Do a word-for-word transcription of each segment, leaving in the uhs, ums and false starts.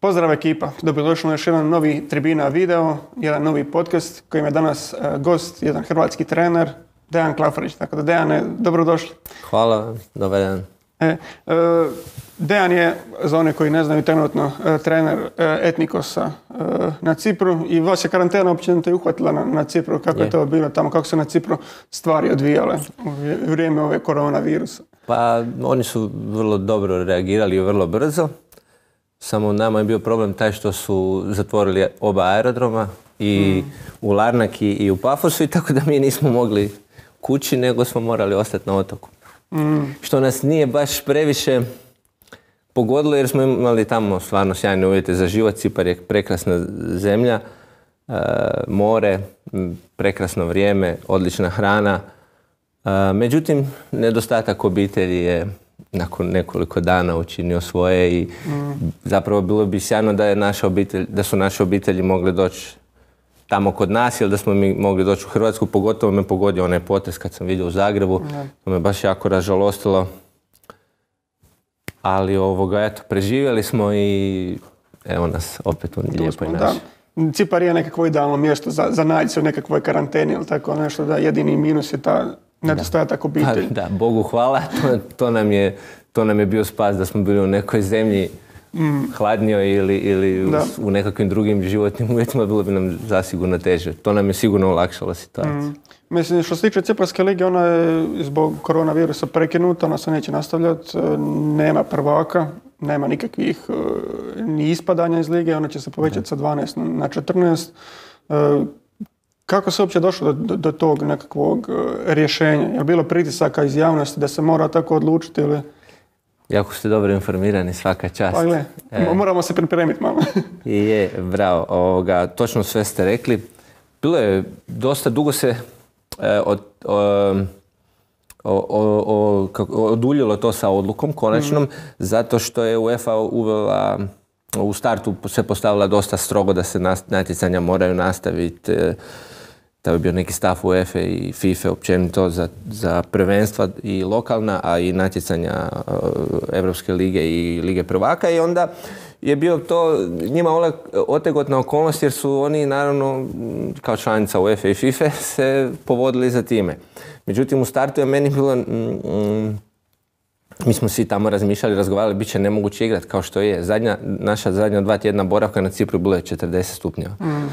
Pozdrav ekipa, dobrodošli na još jedan novi Tribina video, jedan novi podcast kojim je danas uh, gost, jedan hrvatski trener, Dejan Klafarić. Tako da Dejane, dobrodošli. Hvala, dobar dan. E, uh, Dejan je, za one koji ne znaju, trenutno uh, trener uh, Etnikosa uh, na Cipru i vas je karantena općenito i uhvatila na, na Cipru. Kako je. je to bilo tamo, kako su na Cipru stvari odvijale u vrijeme ove koronavirusa? Pa oni su vrlo dobro reagirali i vrlo brzo. Samo nama je bio problem taj što su zatvorili oba aerodroma i mm. u Larnaki i u Pafosu i tako da mi nismo mogli kući nego smo morali ostati na otoku. Mm. Što nas nije baš previše pogodilo jer smo imali tamo stvarno sjajne uvjete za život. Cipar je prekrasna zemlja, e, more, prekrasno vrijeme, odlična hrana. E, međutim, nedostatak obitelji je nakon nekoliko dana učinio svoje i mm. zapravo bilo bi sjajno da je naša obitelj, da su naše obitelji mogli doći tamo kod nas ili da smo mi mogli doći u Hrvatsku. Pogotovo me pogodio onaj potres kad sam vidio u Zagrebu. Mm. To me baš jako ražalostilo. Ali ovoga, eto, preživjeli smo i evo nas opet u lijepoj naši. Cipar je nekakvo idealno mjesto za, za naći se u nekakvoj karanteni ili tako nešto, da jedini minus je ta nedostatak obitelji. Da, da, Bogu hvala, to, to, nam je, to nam je bio spas da smo bili u nekoj zemlji mm. hladnijoj ili, ili u, u nekakvim drugim životnim uvjetima, bilo bi nam zasigurno teže. To nam je sigurno olakšalo situaciju. Mm. Mislim, što se tiče Ciparske lige, ona je zbog koronavirusa prekinuta, ona se neće nastavljati, nema prvaka, nema nikakvih ni ispadanja iz lige, ona će se povećati sa dvanaest na četrnaest. Kako se uopće došlo do, do, do tog nekakvog rješenja? Je li bilo pritisaka iz javnosti da se mora tako odlučiti ili... Jako ste dobro informirani, svaka čast. Pa gle, e, moramo se pripremiti malo. I je, bravo, ovoga, točno sve ste rekli. Bilo je, dosta dugo se e, od, o, o, o, kako, oduljilo to sa odlukom konačnom, mm. zato što je UEFA uvela, u startu se postavila dosta strogo da se natjecanja moraju nastaviti. E, to je bio neki stav UEFA i FIFA općenito za, za prvenstva i lokalna, a i natjecanja uh, Europske lige i Lige prvaka i onda je bio to njima otegotna okolnost jer su oni naravno kao članica UEFA i FIFA se povodili za time. Međutim u startu je meni bilo, mm, mm, mi smo svi tamo razmišljali, razgovarali, bit će nemoguće igrati kao što je. Zadnja, naša zadnja dva tjedna boravka na Cipru bilo je četrdeset stupnjeva. Mm.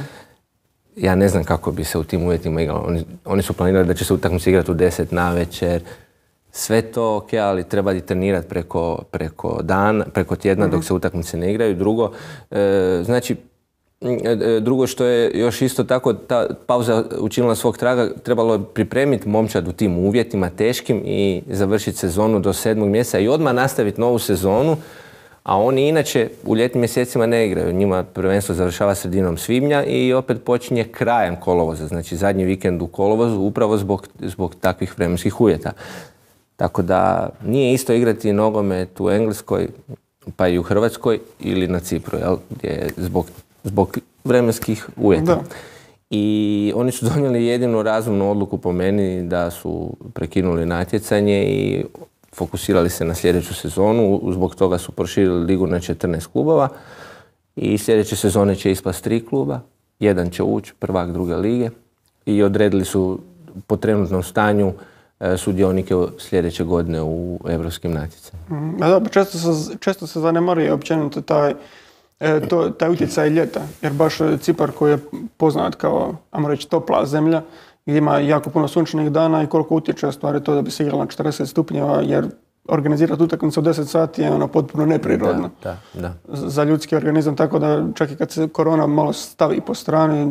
Ja ne znam kako bi se u tim uvjetima igralo. Oni, oni su planirali da će se utakmica igrati u deset navečer. Sve to ok, ali treba i trenirati preko, preko dana, preko tjedna mm-hmm. dok se utakmice ne igraju. Drugo, e, znači, e, drugo što je još isto tako, ta pauza učinila svog traga, trebalo je pripremiti momčad u tim uvjetima teškim i završiti sezonu do sedmog mjeseca i odmah nastaviti novu sezonu. A oni inače u ljetnim mjesecima ne igraju. Njima prvenstvo završava sredinom svibnja i opet počinje krajem kolovoza. Znači zadnji vikend u kolovozu upravo zbog, zbog takvih vremenskih uvjeta. Tako da nije isto igrati nogomet u Engleskoj pa i u Hrvatskoj ili na Cipru, jel? Gdje zbog, zbog vremenskih uvjeta. Da. I oni su donijeli jedinu razumnu odluku po meni da su prekinuli natjecanje i fokusirali se na sljedeću sezonu, zbog toga su proširili ligu na četrnaest klubova i sljedeće sezone će ispast tri kluba, jedan će ući, prvak druge lige i odredili su po trenutnom stanju e, sudionike sljedeće godine u europskim natjecanjima. Mm, da, često se, često se zanemaruje općenito taj, e, to, taj utjecaj ljeta, jer baš Cipar koji je poznat kao, ajmo reći, topla zemlja, gdje ima jako puno sunčanih dana i koliko utječe stvari to da bi se igralo na četrdeset stupnjeva, jer organizirati utakmicu u deset sati je ono potpuno neprirodno da, da, da. za ljudski organizam, tako da čak i kad se korona malo stavi po strani,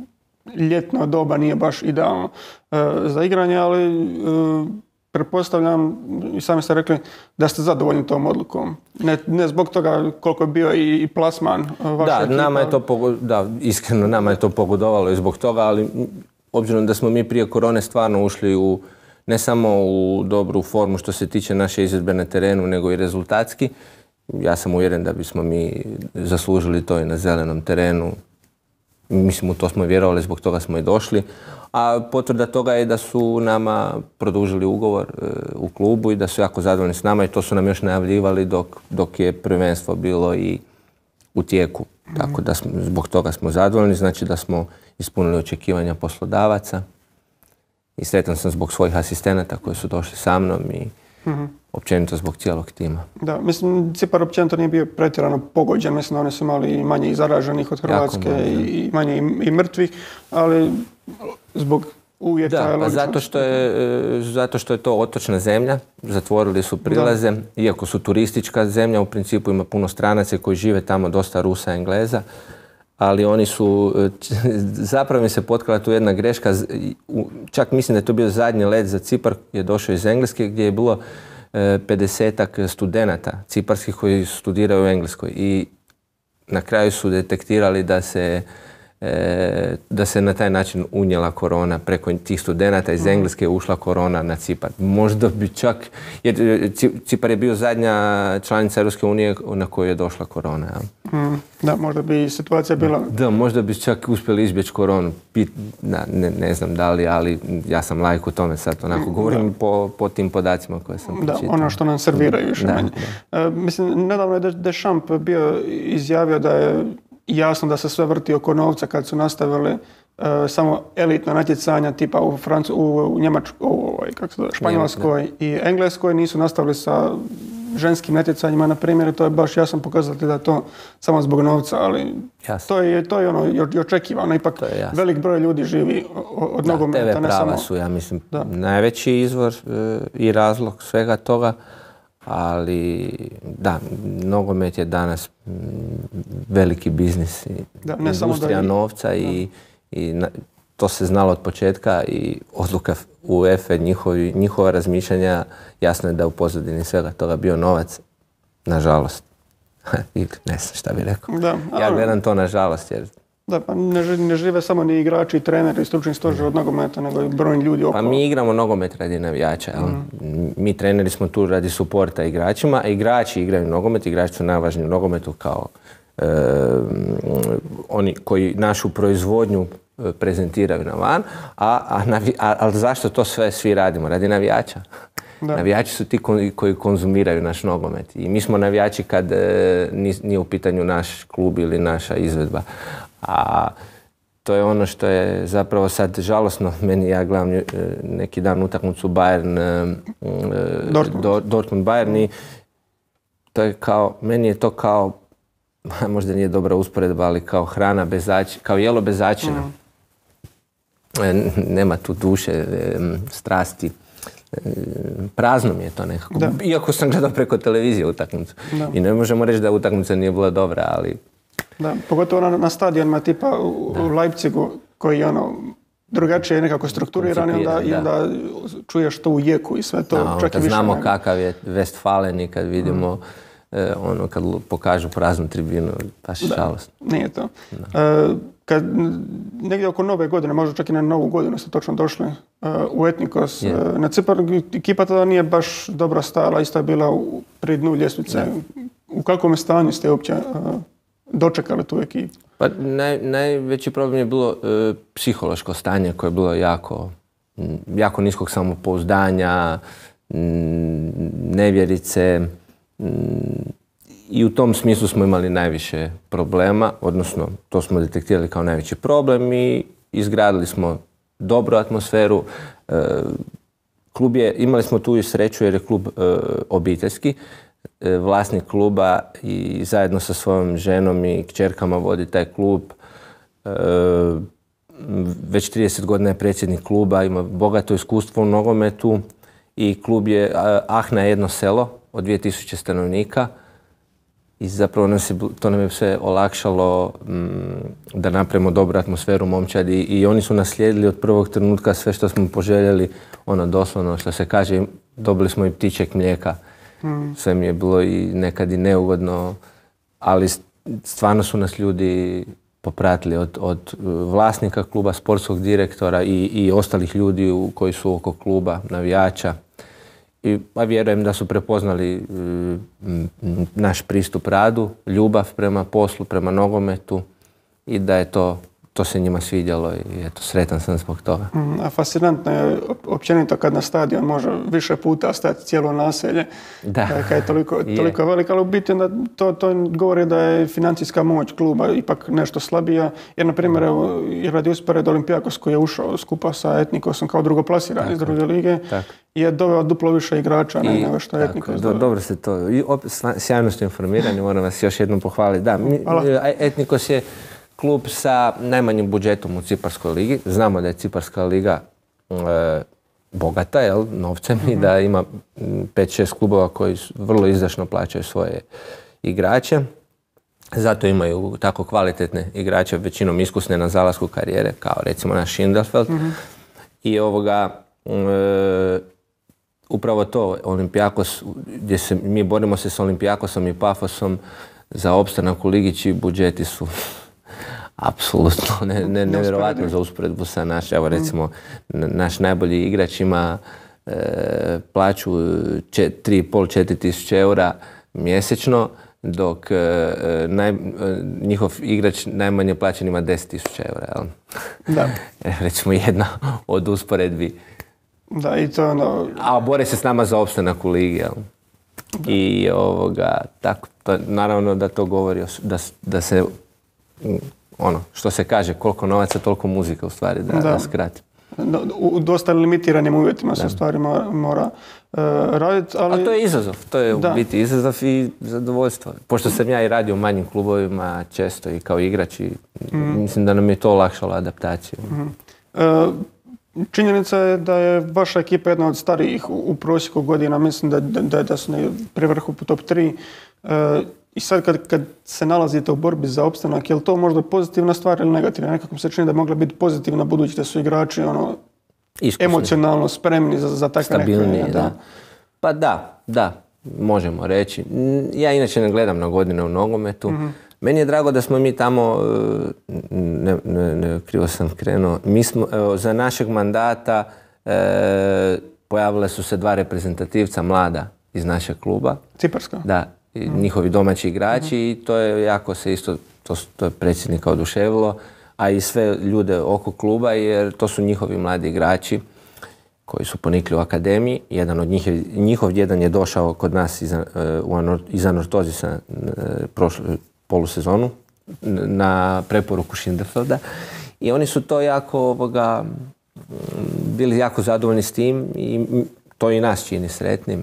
ljetno doba nije baš idealno e, za igranje, ali e, pretpostavljam, i sami ste rekli, da ste zadovoljni tom odlukom. Ne, ne zbog toga koliko je bio i, i plasman vaše da, ekipa. Nama je to pogod... da, iskreno nama je to pogodovalo i zbog toga, ali obzirom da smo mi prije korone stvarno ušli u ne samo u dobru formu što se tiče naše izvedbe na terenu, nego i rezultatski. Ja sam uvjeren da bismo mi zaslužili to i na zelenom terenu. Mislim, u to smo vjerovali, zbog toga smo i došli. A potvrda toga je da su nama produžili ugovor e, u klubu i da su jako zadovoljni s nama i to su nam još najavljivali dok, dok je prvenstvo bilo i u tijeku. Mm-hmm. Tako da smo, zbog toga smo zadovoljni, znači da smo ispunili očekivanja poslodavaca. I sretan sam zbog svojih asistenata koji su došli sa mnom i mm-hmm. općenito zbog cijelog tima. Da, mislim, Cipar općenito nije bio pretjerano pogođen, mislim da oni su imali manje i zaraženih od Hrvatske manje, i manje i, i mrtvih, ali zbog uvjeta... Da, pa zato što, je, zato što je to otočna zemlja, zatvorili su prilaze, da. Iako su turistička zemlja, u principu ima puno stranaca koji žive tamo, dosta Rusa, Engleza, ali oni su, zapravo mi se potkrala tu jedna greška, čak mislim da je to bio zadnji let za Cipar, je došao iz Engleske gdje je bilo pedesetak studenata ciparskih koji studiraju u Engleskoj i na kraju su detektirali da se da se na taj način unijela korona preko tih studenata iz Engleske, ušla korona na Cipar. Možda bi čak, jer Cipar je bio zadnja članica Europske unije na koju je došla korona. Ja. Mm, da, možda bi situacija bila... Da, možda bi čak uspjeli izbjeći koronu. Da, ne, ne znam da li, ali ja sam laik u tome sad, onako govorim po, po tim podacima koje sam da, pročitao. Ono što nam serviraju više manje. Uh, mislim, nedavno je Deschamps bio izjavio da je jasno da se sve vrti oko novca kad su nastavili uh, samo elitna natjecanja tipa u, Francu, u, u Njemačkoj, u kako se zove, Španjolskoj Njemačka. I Engleskoj, nisu nastavili sa ženskim natjecanjima, na primjer, to je baš jasan pokazatelj da to samo zbog novca, ali to je, to je ono i očekivano, ipak velik broj ljudi živi od nogometa. T V prava samo... su, ja mislim, da. najveći izvor uh, i razlog svega toga. Ali da, nogomet je danas veliki biznis i da, ne industrija samo da novca i, i, i na, to se znalo od početka i odluka UEFA, njihovi, njihova razmišljanja, jasno je da u pozadini svega toga bio novac, nažalost. I ne znam šta bih rekao. Da, ali... Ja gledam to nažalost jer... Da, pa ne, ne žive samo ni igrači, treneri i stručni stožer od nogometa, nego i brojni ljudi okolo. Pa mi igramo nogomet radi navijača, jel? Mm. Mi treneri smo tu radi suporta igračima, a igrači igraju nogomet, igrači su najvažniji u nogometu kao e, oni koji našu proizvodnju prezentiraju na van, a, a, navi, a, ali zašto to sve svi radimo? Radi navijača. Da. Navijači su ti koji konzumiraju naš nogomet i mi smo navijači kad e, nije u pitanju naš klub ili naša izvedba. A to je ono što je zapravo sad žalosno. Meni, ja gledam neki dan utakmicu Bayern, Dortmund, Dortmund Bayern i to je kao, meni je to kao, možda nije dobra usporedba, ali kao hrana bez začina, kao jelo bez začina. Mm. Nema tu duše, strasti. Prazno mi je to nekako. Da. Iako sam gledao preko televizije utakmicu. Da. I ne možemo reći da utakmica nije bila dobra, ali... Da, pogotovo na, na stadionima tipa u, u Leipzigu koji je ono drugačije nekako strukturiran i onda, i onda čuješ to u jeku i sve to. Da, čak kad i više znamo kakav je Westfalen i kad vidimo mm. eh, ono kad pokažu praznu tribinu, baš je žalost. Nije to. E, kad negdje oko nove godine, možda čak i na novu godinu ste točno došli uh, u Etnikos yeah. uh, na Cipar, ekipa tada nije baš dobro stajala, isto je bila u, pri dnu ljestvice. Yeah. U kakvom stanju ste uopće uh, dočekali tu ekipu? Pa naj, najveći problem je bilo uh, psihološko stanje koje je bilo jako, m, jako niskog samopouzdanja, m, nevjerice, m, i u tom smislu smo imali najviše problema, odnosno to smo detektirali kao najveći problem i izgradili smo dobru atmosferu. E, klub je, imali smo tu i sreću jer je klub e, obiteljski. E, vlasnik kluba i zajedno sa svojom ženom i kćerkama vodi taj klub. E, već trideset godina je predsjednik kluba, ima bogato iskustvo u nogometu i klub je Ahna jedno selo od dvije tisuće stanovnika. I zapravo nam se, to nam je sve olakšalo m, da napravimo dobru atmosferu momčadi i oni su naslijedili od prvog trenutka sve što smo poželjeli, ono doslovno što se kaže, dobili smo i ptičjeg mlijeka. Mm. Sve mi je bilo i nekad i neugodno, ali stvarno su nas ljudi popratili od, od vlasnika kluba, sportskog direktora i, i ostalih ljudi u, koji su oko kluba, navijača. I pa vjerujem da su prepoznali mm, naš pristup radu, ljubav prema poslu, prema nogometu i da je to to se njima svidjelo i eto, sretan sam zbog toga. Mm, a fascinantno je općenito kad na stadion može više puta stati cijelo naselje, Da. kad je toliko, toliko je veliko, ali u biti onda to, to govori da je financijska moć kluba ipak nešto slabija, jer na primjer evo, radi uspored Olimpijakos koji je ušao skupa sa Etnikosom kao drugoplasirani iz druge lige, tako. je doveo duplo više igrača I, nego što je tako, Etnikos. do, dobro ste to, i opet sjajno ste informirani, moram vas još jednom pohvaliti. Da, mi, Etnikos je klub sa najmanjim budžetom u Ciparskoj ligi. Znamo da je Ciparska liga e, bogata, jel, novcem mm-hmm. i da ima pet šest klubova koji vrlo izdašno plaćaju svoje igrače. Zato imaju tako kvalitetne igrače, većinom iskusne na zalasku karijere, kao recimo naš Schindelfeld. Mm-hmm. I ovoga, e, upravo to, Olimpijakos, gdje se, mi borimo se s Olimpijakosom i Pafosom za opstanak u ligi, čiji budžeti su apsolutno ne, ne, nevjerovatno za usporedbu sa naš, evo recimo, naš najbolji igrač ima e, plaću tri i pol do četiri tisuće eura mjesečno, dok e, naj, e, njihov igrač najmanje plaćen ima deset tisuća eura. Jel? Da. E, recimo jedna od usporedbi. Da, i to ono... A bore se s nama za opstanak u ligi, jel? I ovoga, tako, to, naravno da to govori da, da se, ono, što se kaže, koliko novaca, toliko muzika u stvari, da, da. da skrati. U dosta limitiranim uvjetima se u stvari mora, mora uh, raditi, ali... A to je izazov, to je da. u biti izazov i zadovoljstvo. Pošto sam ja i radio u manjim klubovima često i kao igrač i mm. mislim da nam je to olakšalo adaptaciju. Mm. Uh, činjenica je da je vaša ekipa jedna od starijih u, u prosjeku godina, mislim da, da, da su pri vrhu po top tri. Uh, I sad kad, kad se nalazite u borbi za opstanak, je li to možda pozitivna stvar ili negativna? Nekako mi se čini da je mogla biti pozitivna budući da su igrači ono, emocionalno spremni za, za takve stabilnije, neke... Da. Pa da, da, možemo reći. Ja inače ne gledam na godine u nogometu. Mm-hmm. Meni je drago da smo mi tamo, ne, ne, ne krivo sam krenuo, mi smo, evo, za našeg mandata e, pojavile su se dva reprezentativca mlada iz našeg kluba. Ciparska? Da. Njihovi domaći igrači mm-hmm. i to je jako se isto, to, to je predsjednika oduševilo, a i sve ljude oko kluba jer to su njihovi mladi igrači koji su ponikli u akademiji. Jedan od njih, njihov jedan je došao kod nas iz, uh, iz Anortozisa uh, prošlu polusezonu na preporuku Schindelfelda i oni su to jako ovoga, bili jako zadovoljni s tim i to i nas čini sretnim.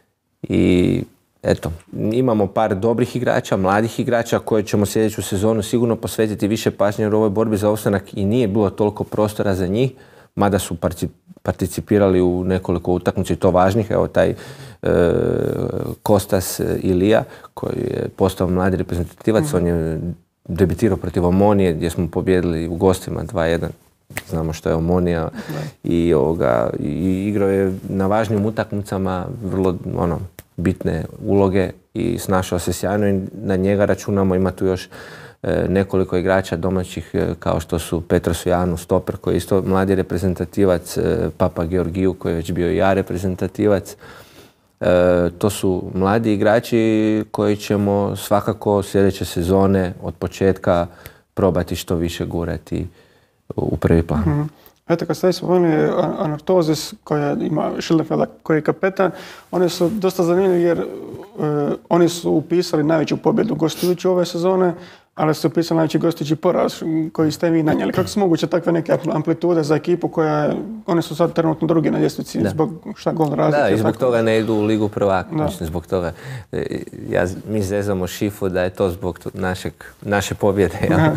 I eto, imamo par dobrih igrača, mladih igrača koje ćemo sljedeću sezonu sigurno posvetiti više pažnje jer u ovoj borbi za opstanak i nije bilo toliko prostora za njih, mada su participirali u nekoliko utakmica i to važnih. Evo taj e, Kostas Ilija koji je postao mladi reprezentativac, mm-hmm. on je debitirao protiv Omonije gdje smo pobijedili u gostima dva jedan. Znamo što je Omonija i, ovoga, i igrao je na važnim utakmicama vrlo ono, bitne uloge i snašao se sjajno i na njega računamo. Ima tu još e, nekoliko igrača domaćih e, kao što su Petro Sujanu, stoper koji je isto mladi reprezentativac, e, Papa Georgiju koji je već bio i ja reprezentativac. E, to su mladi igrači koji ćemo svakako sljedeće sezone od početka probati što više gurati u prvi plan. Mm-hmm. Eto, kad ste spomenuli Anortozis koja ima Schindelfelda koji je kapetan, oni su dosta zanimljivi jer uh, oni su upisali najveću pobjedu gostujući ove sezone, ali su upisali najveći gostujući poraz koji ste vi nanijeli. Kako su moguće takve neke amplitude za ekipu koja je, oni su sad trenutno drugi na ljestvici zbog šta gol razlike. Da, i zbog tako toga ne idu u Ligu prvaka. Mislim, zbog toga, ja, mi zezamo Šifu da je to zbog našeg, naše pobjede. Ja.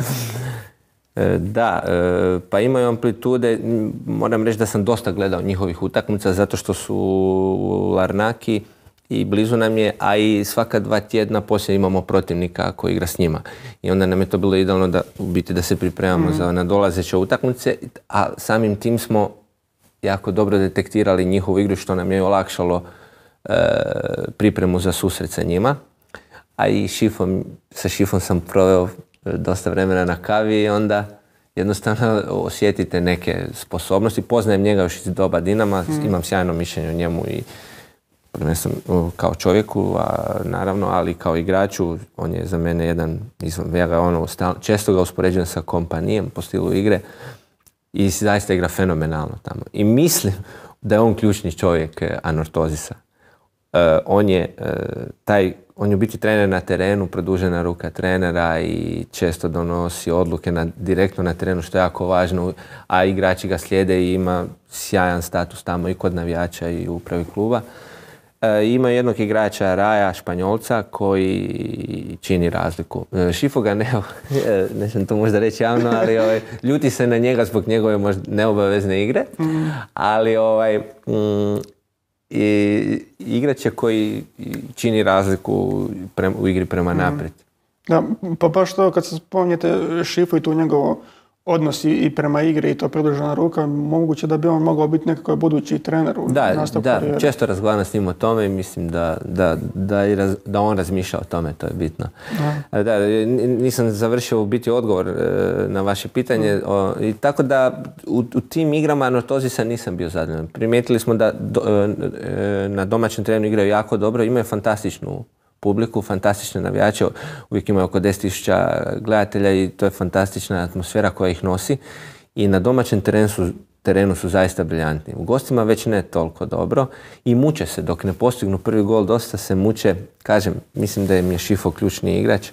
Da, pa imaju amplitude, moram reći da sam dosta gledao njihovih utakmica zato što su Larnaki i blizu nam je, a i svaka dva tjedna poslije imamo protivnika koji igra s njima. I onda nam je to bilo idealno da, u biti, da se pripremamo mm-hmm. za nadolazeće utakmice, a samim tim smo jako dobro detektirali njihovu igru što nam je olakšalo e, pripremu za susret sa njima. A i šifom, sa Šifom sam proveo dosta vremena na kavi i onda jednostavno osjetite neke sposobnosti. Poznajem njega još iz doba Dinama, mm. imam sjajno mišljenje o njemu i prvenstveno kao čovjeku, a, naravno, ali kao igraču. On je za mene jedan, izvan, ja ga ono, stal, često ga uspoređujem sa Kompanijem po stilu igre i zaista igra fenomenalno tamo. I mislim da je on ključni čovjek Anortosisa. Uh, on je uh, taj, on je u biti trener na terenu, produžena ruka trenera i često donosi odluke na, direktno na terenu, što je jako važno, a igrači ga slijede i ima sjajan status tamo i kod navijača i u upravi kluba. Uh, ima jednog igrača Raja, Španjolca, koji čini razliku. Uh, Šifo ga ne, nećem to možda reći javno, ali ovaj, ljuti se na njega zbog njegove možda neobavezne igre, mm. ali ovaj, mm, i igrač je koji čini razliku prema, u igri prema naprijed. Da, pa baš to kad se spominjete Šifu i tu njegovo odnos i prema igri i to produžena ruka, moguće da bi on mogao biti nekakav budući trener u da, nastavku da, karijere. Često razgovaram s njim o tome i mislim da, da, da, raz, da on razmišlja o tome, to je bitno. Da. Da, nisam završio u biti odgovor e, na vaše pitanje. Mm. O, i tako da u, u tim igrama Anortosisa nisam bio zadovoljan. Primijetili smo da do, e, na domaćem terenu igraju jako dobro, imaju fantastičnu publiku, fantastične navijače, uvijek imaju oko deset tisuća gledatelja i to je fantastična atmosfera koja ih nosi i na domaćem terenu su, terenu su zaista briljantni. U gostima već ne toliko dobro i muče se, dok ne postignu prvi gol, dosta se muče. Kažem, mislim da je Šifo ključni igrač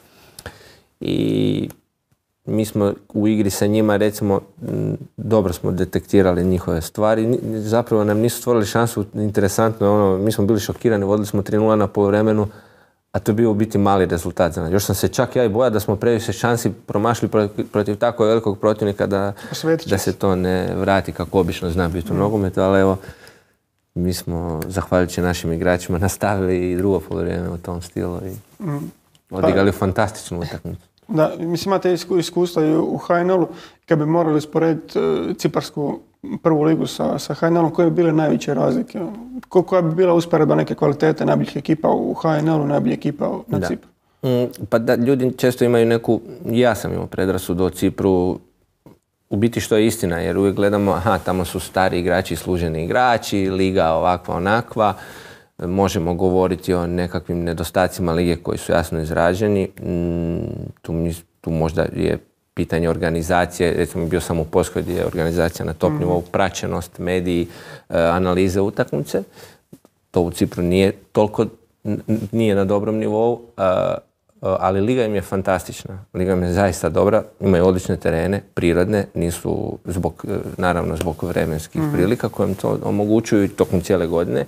i mi smo u igri sa njima, recimo, dobro smo detektirali njihove stvari. Zapravo nam nisu stvorili šansu, interesantno, ono, mi smo bili šokirani, vodili smo tri nula na poluvremenu, a to je bio u biti mali rezultat za nas. Još sam se čak ja i bojao da smo previše šansi promašili protiv, protiv tako velikog protivnika da, da se to ne vrati kako obično zna biti u mm. nogometu, ali evo, mi smo, zahvaljujući našim igračima, nastavili i drugo poluvrijeme u tom stilu i mm. odigrali pa, fantastičnu utakmicu. Da, mislim, imate iskustva i u H N L-u. Kad bi morali sporediti uh, ciparsku prvu ligu sa, sa H N L-om, koje bi bile najveće razlike? Ko, koja bi bila usporedba neke kvalitete najboljih ekipa u H N L-u, najboljih ekipa na da. Cipru? Mm, pa da, ljudi često imaju neku, ja sam imao predrasudu o Cipru, u biti što je istina, jer uvijek gledamo, aha, tamo su stari igrači, služeni igrači, liga ovakva, onakva, možemo govoriti o nekakvim nedostacima lige koji su jasno izraženi. Mm, tu, tu možda je pitanje organizacije, recimo bio sam u Poljskoj gdje je organizacija na top mm. nivou, praćenost, mediji, analize utakmice. To u Cipru nije toliko, nije na dobrom nivou, ali liga im je fantastična. Liga im je zaista dobra, imaju odlične terene, prirodne, nisu zbog, naravno zbog vremenskih mm. prilika koje im to omogućuju tokom cijele godine.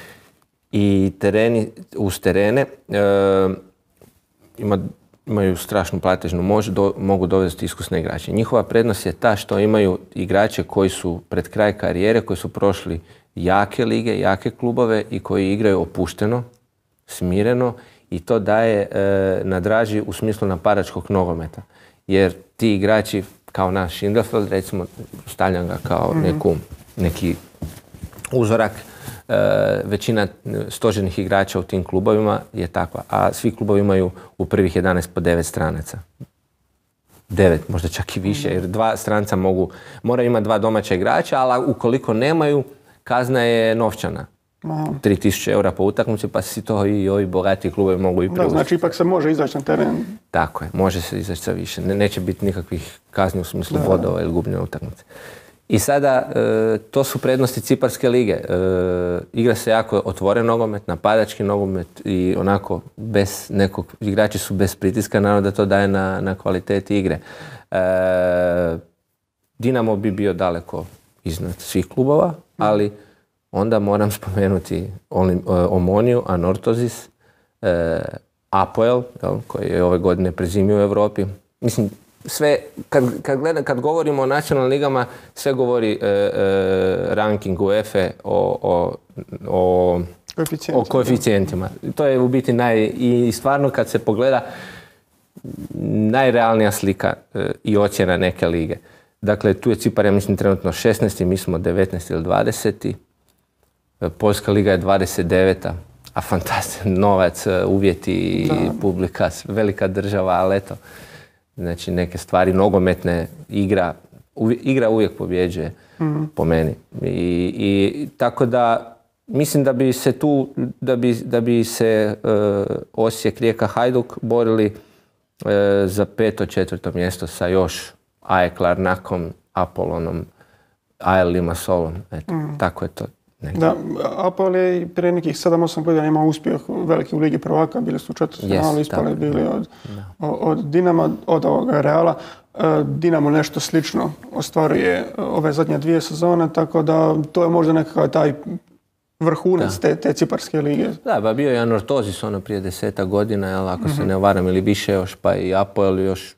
I tereni, uz terene e, ima, imaju strašnu platežnu moć, do, mogu dovesti iskusne igrače. Njihova prednost je ta što imaju igrače koji su pred kraj karijere, koji su prošli jake lige, jake klubove i koji igraju opušteno, smireno i to daje e, na draži u smislu napadačkog nogometa. Jer ti igrači kao naš Schindlerfeld, recimo, stavljam ga kao neku, neki uzorak, Uh, većina stožernih igrača u tim klubovima je takva, a svi klubovi imaju u prvih jedanaest po devet stranaca. devet, možda čak i više, jer dva stranca mogu, moraju imati dva domaća igrača, ali ukoliko nemaju, kazna je novčana. tri tisuće eura po utakmici, pa si to i ovi bogati klubovi mogu i priuštiti. Znači ipak se može izaći na teren. Tako je, može se izaći sa više. Ne, neće biti nikakvih kazni u smislu bodova ili gubljenja utakmice. I sada, e, to su prednosti Ciparske lige. E, igra se jako otvoren nogomet, napadački nogomet i onako bez nekog, igrači su bez pritiska, naravno da to daje na, na kvaliteti igre. E, Dinamo bi bio daleko iznad svih klubova, ali onda moram spomenuti Omoniju, Anortosis, e, Apoel, jel, koji je ove godine prezimio u Europi. Mislim, sve, kad, kad, gledam, kad govorimo o nacionalnim ligama, sve govori e, e, ranking UEFA o, o, o, o koeficijentima. To je u biti naj, i stvarno kad se pogleda najrealnija slika e, i ocjena neke lige. Dakle, tu je Cipar, ja mislim, trenutno šesnaesti, mi smo devetnaesti ili dvadeseti. Poljska liga je dvadeset deveta, a fantastičan novac, uvjeti, da. Publika, velika država, ali eto. Znači, neke stvari, nogometne, igra, uvi, igra uvijek pobjeđuje, mm-hmm. po meni. I, i tako da mislim da bi se tu, da bi, da bi se uh, Osijek, Rijeka, Hajduk borili uh, za peto, četvrto mjesto sa još A E K Larnakom, Apolonom, A L Limassolom. Eto, mm. tako je to. Neki. Da, Apol je prije nekih sedam osam godina imao uspjeh veliki u Ligi prvaka, bili su četvrtfinali, ispali bili od, od Dinama, od ovoga Reala. Dinamo nešto slično ostvaruje ove zadnje dvije sezone, tako da to je možda nekakav taj vrhunac te, te ciparske lige. Da, ba bio je Anortozis ono prije deseta godina, jel, ako mm-hmm. se ne varam, ili više još, pa i Apoel još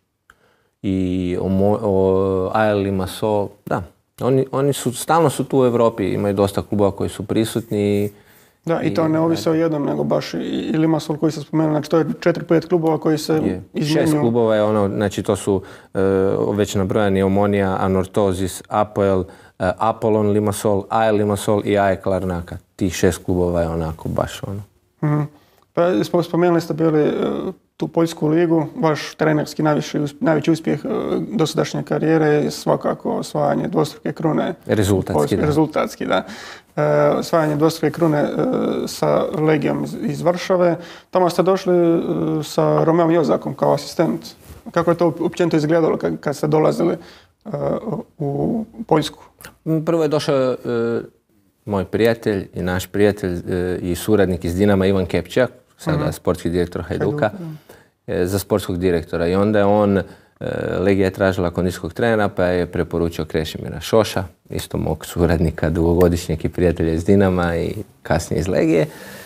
i o, o, A L Limassol, da. Oni, oni su, stalno su tu u Europi, imaju dosta klubova koji su prisutni. Da, i, i to ne ovise o jednom, nego baš i, i Limassol koji se spomenuli, znači to je četiri pet klubova koji se izmjenjuju. Šest klubova je ono, znači to su uh, već nabrojani Omonia, Anortozis, Apoel, uh, Apollon Limassol, A L Limassol i A E K Larnaka. Tih šest klubova je onako baš ono. Mm-hmm. Pa spomenuli ste bili uh, tu Poljsku ligu, vaš trenerski najviši, najveći uspjeh uh, dosadašnje karijere je svakako osvajanje dvostruke krune. Rezultatski, Poljske, da. Rezultatski, da. Uh, osvajanje dvostruke krune uh, sa Legijom iz, iz Varšave. Tamo ste došli uh, sa Romeom Jozakom kao asistent. Kako je to općenito izgledalo kad, kad ste dolazili uh, u Poljsku? Prvo je došao uh, moj prijatelj i naš prijatelj uh, i suradnik iz Dinama Ivan Kepčak, sada mm-hmm. sportski direktor Hajduka, Hajduka. za sportskog direktora. I onda je on, Legija je tražila kondicijskog trenera, pa je preporučio Krešimira Šoša, isto mog suradnika, dugogodišnjeg i prijatelja iz Dinama i kasnije iz Legije.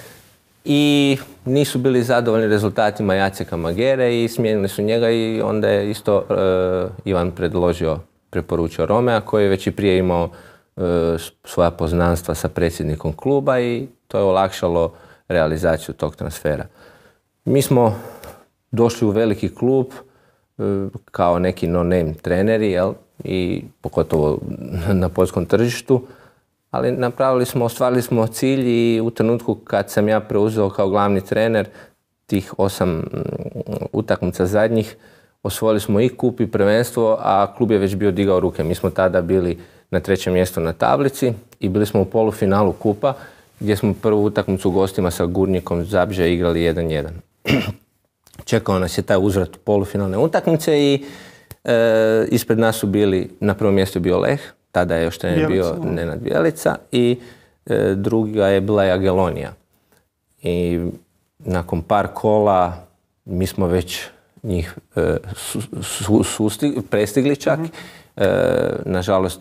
I nisu bili zadovoljni rezultatima Jaceka Magere i smijenili su njega i onda je isto uh, Ivan predložio, preporučio Romea, koji je već i prije imao uh, svoja poznanstva sa predsjednikom kluba i to je olakšalo realizaciju tog transfera. Mi smo došli u veliki klub kao neki no-name treneri, jel? I pogotovo na poljskom tržištu, ali napravili smo, ostvarili smo cilj i u trenutku kad sam ja preuzeo kao glavni trener tih osam utakmica zadnjih, osvojili smo i kup i prvenstvo, a klub je već bio digao ruke. Mi smo tada bili na trećem mjestu na tablici i bili smo u polufinalu kupa, gdje smo prvu utakmicu u gostima sa Gurnikom Zabrze igrali jedan jedan. Čekao nas je taj uzvrat u polufinalne utakmice i e, ispred nas su bili, na prvom mjestu je bio Leh, tada je još trener bio Nenad Bjelica i e, druga je bila Jagelonija. I nakon par kola mi smo već njih e, su, su, sustigli, prestigli čak. Mm-hmm. E, nažalost,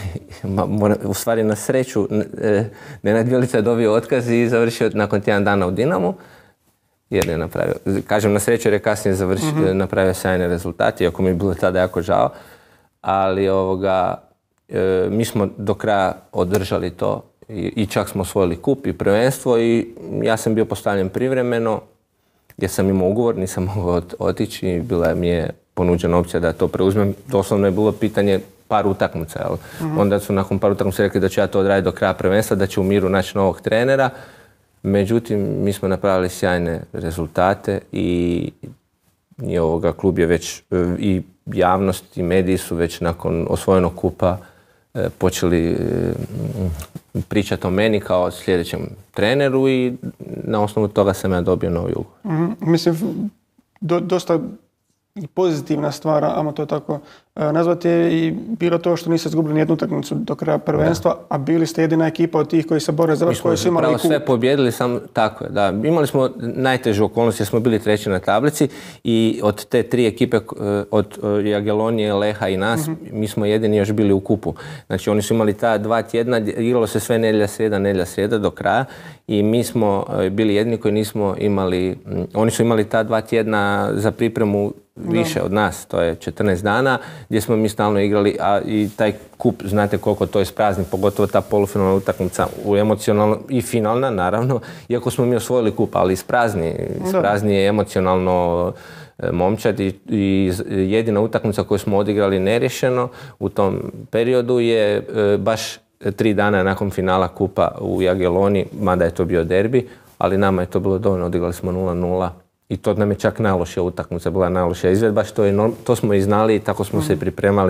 u stvari na sreću, Nenad Bjelica je dobio otkaz i završio nakon tjedan dana u Dinamu. Jer je napravio, kažem na sreću jer je kasnije završio, mm-hmm. napravio sjajne rezultate, iako mi je bilo tada jako žao. Ali ovoga, e, mi smo do kraja održali to i, i čak smo osvojili kup i prvenstvo i ja sam bio postavljen privremeno jer sam imao ugovor, nisam mogao otići i bila mi je ponuđena opcija da to preuzmem. Doslovno je bilo pitanje par utakmica. Jel? Mm-hmm. Onda su nakon par utakmica rekli da ću ja to odraditi do kraja prvenstva, da će u miru naći novog trenera. Međutim, mi smo napravili sjajne rezultate i, i ovoga klub je već, i javnost i mediji su već nakon osvojenog kupa e, počeli e, pričati o meni kao sljedećem treneru i na osnovu toga sam ja dobio novi ugovor. Mm-hmm. Mislim, do, dosta pozitivna stvar, ajmo to tako e, nazvati, je i bilo to što niste izgubili nijednu utakmicu do kraja prvenstva, da. A bili ste jedina ekipa od tih koji se bore za vas, koji su imali kup. Sve pobjedili, sam tako je, da. Imali smo najtežu okolnost jer smo bili treći na tablici i od te tri ekipe, od Jagelonije, Leha i nas, mm-hmm. mi smo jedini još bili u kupu. Znači oni su imali ta dva tjedna, igralo se sve nedjelja, srijeda, nedjelja, srijeda do kraja i mi smo bili jedini koji nismo imali, oni su imali ta dva tjedna za pripremu više od nas, to je četrnaest dana gdje smo mi stalno igrali, a i taj kup, znate koliko to je isprazni, pogotovo ta polufinalna utakmica u emocionalno i finalna naravno, iako smo mi osvojili kup, ali isprazni, isprazni je emocionalno momčad i, i jedina utakmica koju smo odigrali neriješeno u tom periodu je e, baš tri dana nakon finala kupa u Jageloni, mada je to bio derbi, ali nama je to bilo dovoljno, odigrali smo nula nula. I to nam je čak najlošija utakmica, bila najlošija izvedba, što je, to smo i znali i tako smo mm. se pripremali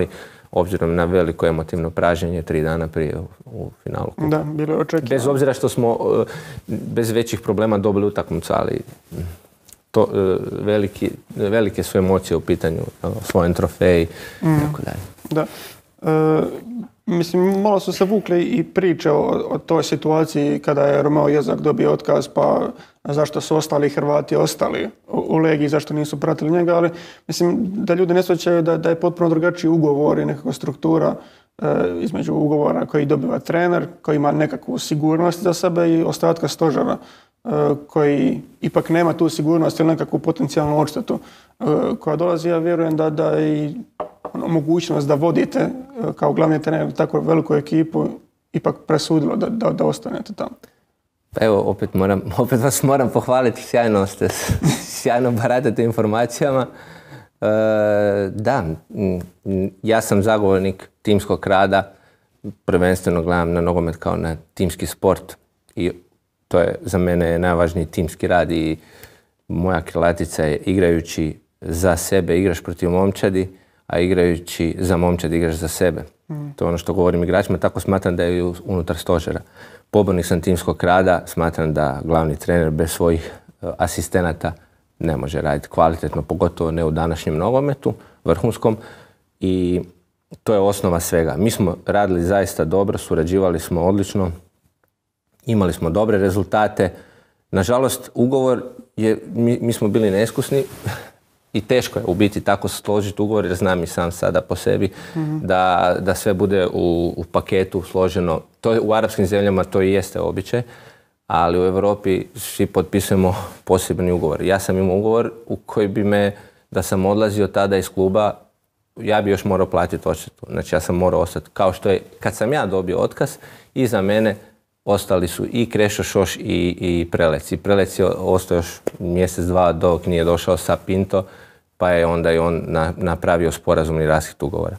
obzirom na veliko emotivno praženje tri dana prije u, u finalu kupa. Da, bilo je očekivano. Bez obzira što smo uh, bez većih problema dobili utakmicu, ali to, uh, veliki, velike su emocije u pitanju, svojen trofej i mm. tako dalje. Da. E, mislim, malo su se vukli i priče o, o toj situaciji kada je Romeo Jezak dobio otkaz, pa zašto su ostali Hrvati ostali u, u Legiji, zašto nisu pratili njega, ali mislim da ljudi ne shvaćaju da, da je potpuno drugačiji ugovor i nekakva struktura e, između ugovora koji dobiva trener, koji ima nekakvu sigurnost za sebe i ostatka stožera e, koji ipak nema tu sigurnost ili nekakvu potencijalnu odštetu e, koja dolazi. Ja vjerujem da, da i ono, mogućnost da vodite e, kao glavni trener tako veliku ekipu ipak presudilo da, da, da ostanete tamo. Pa evo, opet, moram, opet vas moram pohvaliti, sjajno ste, sjajno baratate informacijama. E, da, ja sam zagovornik timskog rada, prvenstveno gledam na nogomet kao na timski sport i to je za mene najvažniji timski rad i moja krilatica je igrajući za sebe igraš protiv momčadi, a igrajući za momčad igraš za sebe. Mm. To je ono što govorim igračima, tako smatram da je unutar stožera. Pobornik sam timskog rada, smatram da glavni trener bez svojih uh, asistenata ne može raditi kvalitetno, pogotovo ne u današnjem nogometu, vrhunskom, i to je osnova svega. Mi smo radili zaista dobro, surađivali smo odlično, imali smo dobre rezultate. Nažalost, ugovor je, mi, mi smo bili neiskusni, i teško je u biti tako složiti ugovor, jer znam i sam sada po sebi mm-hmm. da, da sve bude u, u paketu složeno. To je, u arapskim zemljama to i jeste običaj, ali u Europi svi potpisujemo posebni ugovor. Ja sam imao ugovor u koji bi me, da sam odlazio tada iz kluba, ja bi još morao platiti odštetu. Znači ja sam morao ostati. Kao što je, kad sam ja dobio otkaz, iza mene ostali su i Krešo Šoš i, i Prelec. I Prelec je ostao još mjesec, dva dok nije došao sa Pinto, pa je onda i on na, napravio sporazumni raskid ugovora.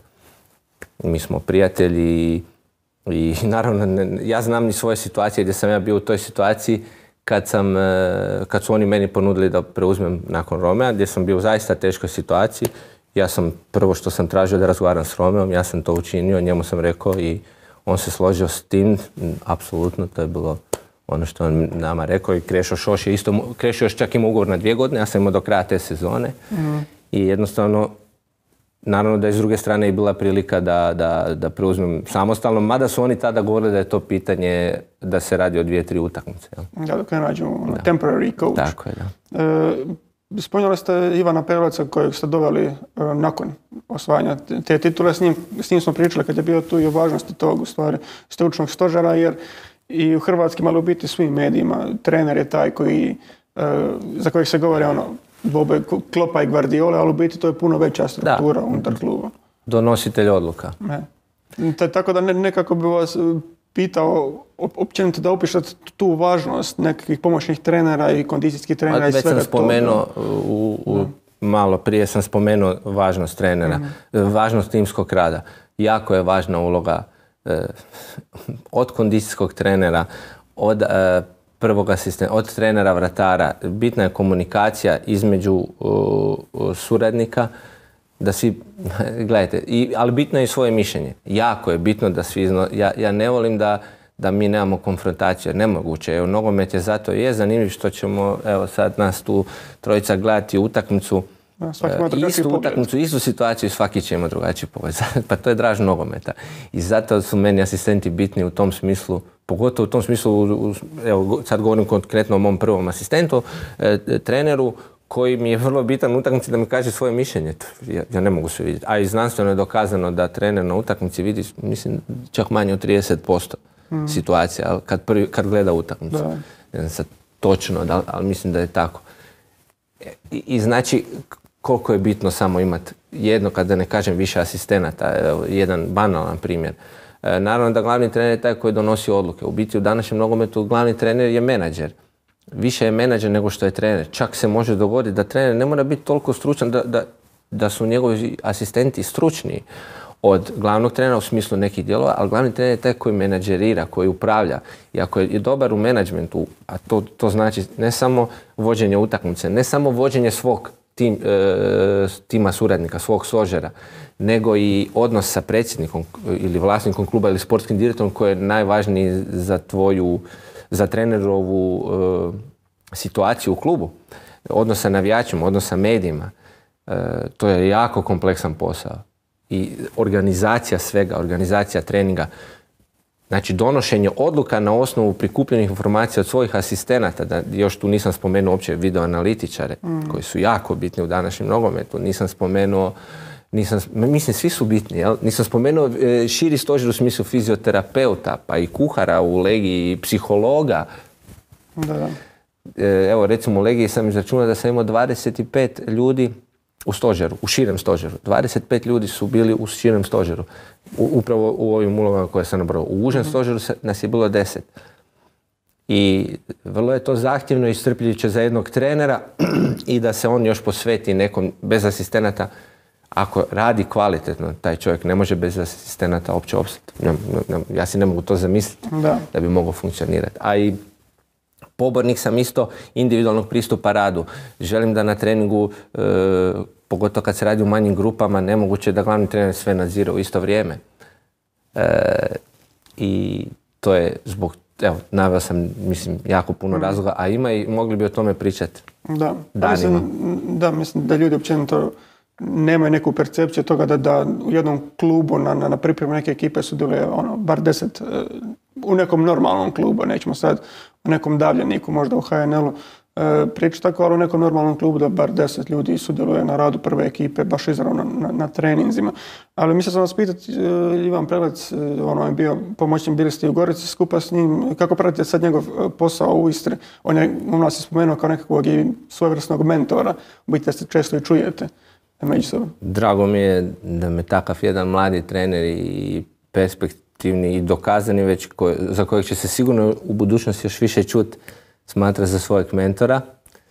Mi smo prijatelji i, i naravno ne, ja znam ni svoje situacije gdje sam ja bio u toj situaciji kad, sam, kad su oni meni ponudili da preuzmem nakon Romea, gdje sam bio u zaista teškoj situaciji. Ja sam prvo što sam tražio da razgovaram s Romeom, ja sam to učinio, njemu sam rekao i on se složio s tim, apsolutno, to je bilo ono što on nama rekao. I Krešo Šoš je isto, Krešo još čak ima ugovor na dvije godine, ja sam imao do kraja te sezone. Mm. I jednostavno, naravno da je s druge strane i bila prilika da, da, da preuzmem samostalno, mada su oni tada govorili da je to pitanje da se radi o dvije, tri utakmice. Jel? Da, dok ne nađemo temporary coach. Tako je, da. E, Spomenuli ste Ivana Preleca kojeg ste doveli uh, nakon osvajanja te titule. S njim, s njim smo pričali kad je bio tu i o važnosti tog u stvari stručnog stožera, jer i u Hrvatskim, ali u biti svim medijima trener je taj koji, uh, za kojeg se govori ono dvobe Klopa i Guardiola, ali u biti to je puno veća struktura da. unutar kluba. Donositelj odluka. Ne. Tako da ne, nekako bi vas pitao općenito da opišete tu važnost nekakvih pomoćnih trenera i kondicijskih trenera i svega toga. Već sam spomenuo, u, u, malo prije sam spomenuo važnost trenera, mm. važnost timskog rada. Jako je važna uloga eh, od kondicijskog trenera, od eh, prvog asistenta, od trenera vratara. Bitna je komunikacija između uh, suradnika, da svi, gledajte, i, ali bitno je i svoje mišljenje. Jako je bitno da svi, zna, ja, ja ne volim da, da mi nemamo konfrontaciju, jer nemoguće. Evo, nogomet je zato je zanimljiv što ćemo, evo sad nas tu trojica gledati utakmicu, ja, istu utakmicu, istu situaciju i svaki će imati drugačiji pogled. Pa to je draž nogometa. I zato su meni asistenti bitni u tom smislu, pogotovo u tom smislu, u, evo sad govorim konkretno o mom prvom asistentu, e, treneru, koji mi je vrlo bitan u utakmici da mi kaže svoje mišljenje. Ja, ja ne mogu se vidjeti. A i znanstveno je dokazano da trener na utakmici vidi, mislim, čak manje od trideset posto mm. situacija kad, prvi, kad gleda utakmicu. Da. Ne znam sad točno, da, ali mislim da je tako. I, i znači, koliko je bitno samo imati jedno, kada ne kažem više asistenata, jedan banalan primjer. E, naravno da glavni trener je taj koji donosi odluke. U biti u današnjem nogometu glavni trener je menadžer. Više je menadžer nego što je trener. Čak se može dogoditi da trener ne mora biti toliko stručan da, da, da su njegovi asistenti stručniji od glavnog trenera u smislu nekih dijelova, ali glavni trener je taj koji menadžerira, koji upravlja. I ako je dobar u menadžmentu, a to, to znači ne samo vođenje utakmice, ne samo vođenje svog tim, e, tima suradnika, svog stožera, nego i odnos sa predsjednikom ili vlasnikom kluba ili sportskim direktorom koji je najvažniji za tvoju, za trenerovu e, situaciju u klubu. Odnos sa navijačima, odnos sa medijima. E, to je jako kompleksan posao. I organizacija svega, organizacija treninga, znači donošenje odluka na osnovu prikupljenih informacija od svojih asistenata, da još tu nisam spomenuo uopće videoanalitičare, mm. koji su jako bitni u današnjem nogometu, nisam spomenuo, nisam, mislim svi su bitni, jel? Nisam spomenuo e, širi stožer u smislu fizioterapeuta, pa i kuhara u Legiji, i psihologa. Da, da. E, evo recimo u Legiji sam izračunao da sam imao dvadeset pet ljudi u stožeru, u širem stožeru. dvadeset pet ljudi su bili u širem stožeru. U, upravo u ovim ulogama koje sam nabrao. U užem stožeru nas je bilo deset. I vrlo je to zahtjevno i iscrpljujuće za jednog trenera i da se on još posveti nekom bez asistenata. Ako radi kvalitetno, taj čovjek ne može bez asistenata uopće opstati. Ja si ne mogu to zamisliti da, da bi mogao funkcionirati. A i pobornik sam isto individualnog pristupa radu. Želim da na treningu, e, pogotovo kad se radi u manjim grupama, nemoguće da glavni trener sve nadzire u isto vrijeme. E, I to je zbog, evo, naveo sam, mislim, jako puno mm. razloga, a ima i mogli bi o tome pričati da. danima. Mislim, da, mislim da ljudi općenito nemaju neku percepciju toga da, da u jednom klubu na, na, na pripremu neke ekipe sudjeluje ono, bar deset, u nekom normalnom klubu, nećemo sad u nekom davljeniku, možda u H N L-u e, pričati tako, ali u nekom normalnom klubu da bar deset ljudi sudjeluje na radu prve ekipe, baš izravno na, na, na treninzima. Ali mislio sam vas pitati, e, Ivan Prelec, e, ono je bio pomoćnik, bili ste u Gorici skupa s njim, kako pratite sad njegov posao u Istri? On je u nas je spomenuo kao nekakvog i svojevrsnog mentora, u biti da se često i čujete. Drago mi je da me takav jedan mladi trener i perspektivni i dokazani već ko, za kojeg će se sigurno u budućnosti još više čuti smatra za svojeg mentora.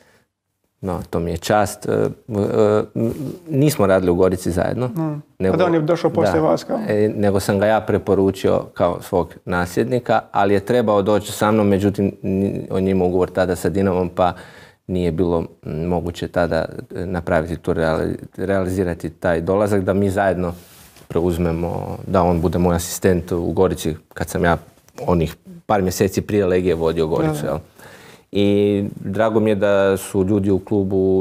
No, to mi je čast. E, e, nismo radili u Gorici zajedno. Mm. Nego, da on je došao poslije vas kao? E, nego sam ga ja preporučio kao svog nasljednika, ali je trebao doći sa mnom, međutim on je imao ugovor tada sa Dinamom, pa nije bilo moguće tada napraviti to, realizirati taj dolazak, da mi zajedno preuzmemo, da on bude moj asistent u Gorici, kad sam ja onih par mjeseci prije Legije vodio Goricu. Jel? I drago mi je da su ljudi u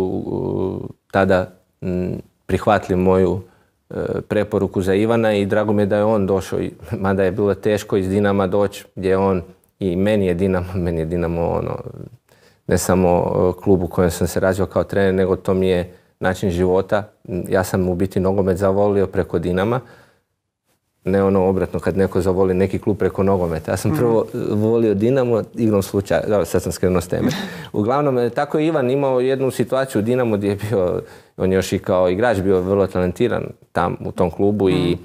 klubu tada prihvatili moju preporuku za Ivana i drago mi je da je on došao, mada je bilo teško iz Dinama doći, gdje je on, i meni je Dinamo, meni je Dinamo ono, ne samo klub u kojem sam se razvio kao trener, nego to mi je način života. Ja sam u biti nogomet zavolio preko Dinama. Ne ono obratno kad neko zavoli neki klub preko nogometa. Ja sam prvo volio Dinamo, igrom slučaja, da, sad sam skrenuo s teme. Uglavnom, tako je Ivan imao jednu situaciju u Dinamo gdje je bio, on je još i kao igrač bio vrlo talentiran tam u tom klubu i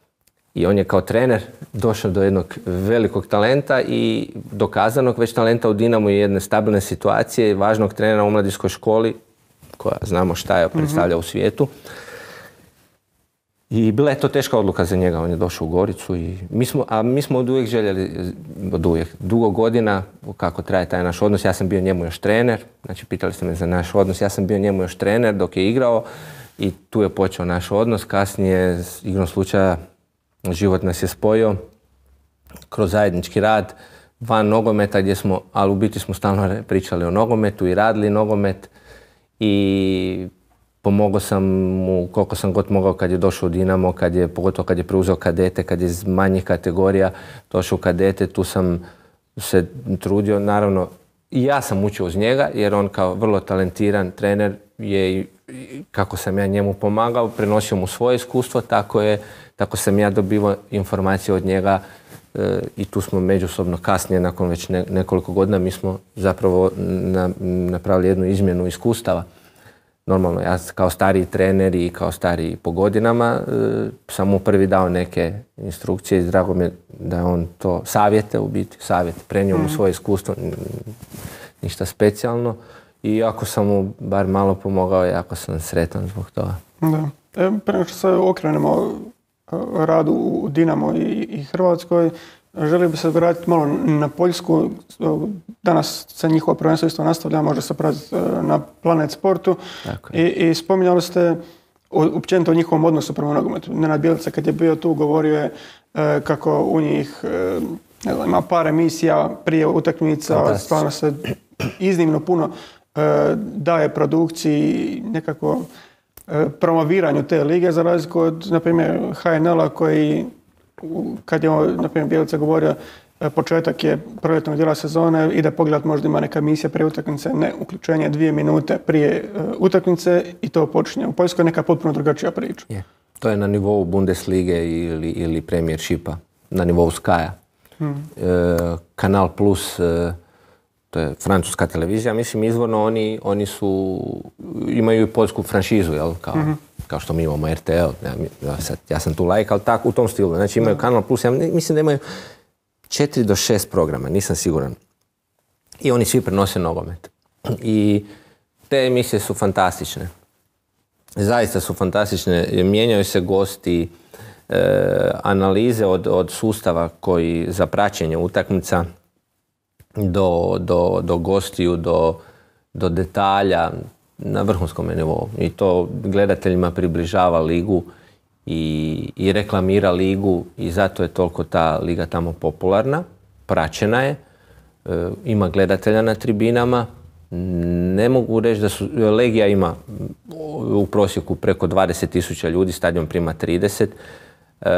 I on je kao trener došao do jednog velikog talenta i dokazanog već talenta u Dinamu i jedne stabilne situacije, važnog trenera u mladinskoj školi, koja znamo šta je predstavlja mm-hmm. u svijetu. I bila je to teška odluka za njega, on je došao u Goricu i mi smo, a mi smo od uvijek željeli, od uvijek, dugo godina, kako traje taj naš odnos, ja sam bio njemu još trener, znači pitali ste me za naš odnos, ja sam bio njemu još trener dok je igrao i tu je počeo naš odnos, kasnije igrom slučaja život nas je spojio kroz zajednički rad van nogometa gdje smo, ali u biti smo stalno pričali o nogometu i radili nogomet i pomogao sam mu koliko sam god mogao kad je došao u Dinamo, kad je, pogotovo kad je preuzeo kadete, kad je iz manjih kategorija došao u kadete, tu sam se trudio, naravno i ja sam učio uz njega jer on kao vrlo talentiran trener je i kako sam ja njemu pomagao, prenosio mu svoje iskustvo, tako je Tako sam ja dobivao informacije od njega e, i tu smo međusobno kasnije, nakon već ne, nekoliko godina, mi smo zapravo na, napravili jednu izmjenu iskustava. Normalno, ja kao stariji trener i kao stariji po godinama e, sam mu prvi dao neke instrukcije i drago mi je da je on to savjete u biti, savjete, prenio mu mm. svoje iskustvo, ništa specijalno. I ako sam mu bar malo pomogao, jako sam sretan zbog toga. Da. E, prema što se okrenemo radu u Dinamo i, i Hrvatskoj. Želio bi se vratiti malo na Poljsku. Danas se njihovo prvenstvo isto nastavlja, može se pratiti na Planet Sportu. I, i spominjali ste općenito o njihovom odnosu prema nogometu. Nenad Bjelica kad je bio tu govorio je kako u njih ne znam, ima par emisija prije utakmica, stvarno se iznimno puno daje produkciji, nekako promoviranju te lige, za razliku od, na primjer, H N L-a koji, kad je, na primjer, Bjelica govorio, početak je proljetnog dijela sezone, ide pogledat, možda ima neka emisija prije utakmice, ne, uključenje dvije minute prije utakmice i to počinje. U Poljskoj je neka potpuno drugačija priča. Je. To je na nivou Bundeslige ili, ili Premiershipa, na nivou Sky-a. Hmm. E, Kanal Plus, e, to je francuska televizija, mislim izvorno oni, oni su, imaju i poljsku franšizu, jel? Kao, mm-hmm. kao što mi imamo R T L, ja, sad, ja sam tu lajk, ali tako u tom stilu. Znači imaju Kanal Plus, ja mislim da imaju četiri do šest programa, nisam siguran. I oni svi prenose nogomet. I te emisije su fantastične. Zaista su fantastične. Mijenjaju se gosti, e, analize od, od sustava koji za praćenje utakmica do, do, do gostiju, do, do detalja na vrhunskom nivou. I to gledateljima približava ligu i, i reklamira ligu i zato je toliko ta liga tamo popularna, praćena je, e, ima gledatelja na tribinama. Ne mogu reći da su, Legija ima u prosjeku preko dvadeset tisuća ljudi, stadion prima trideset. E,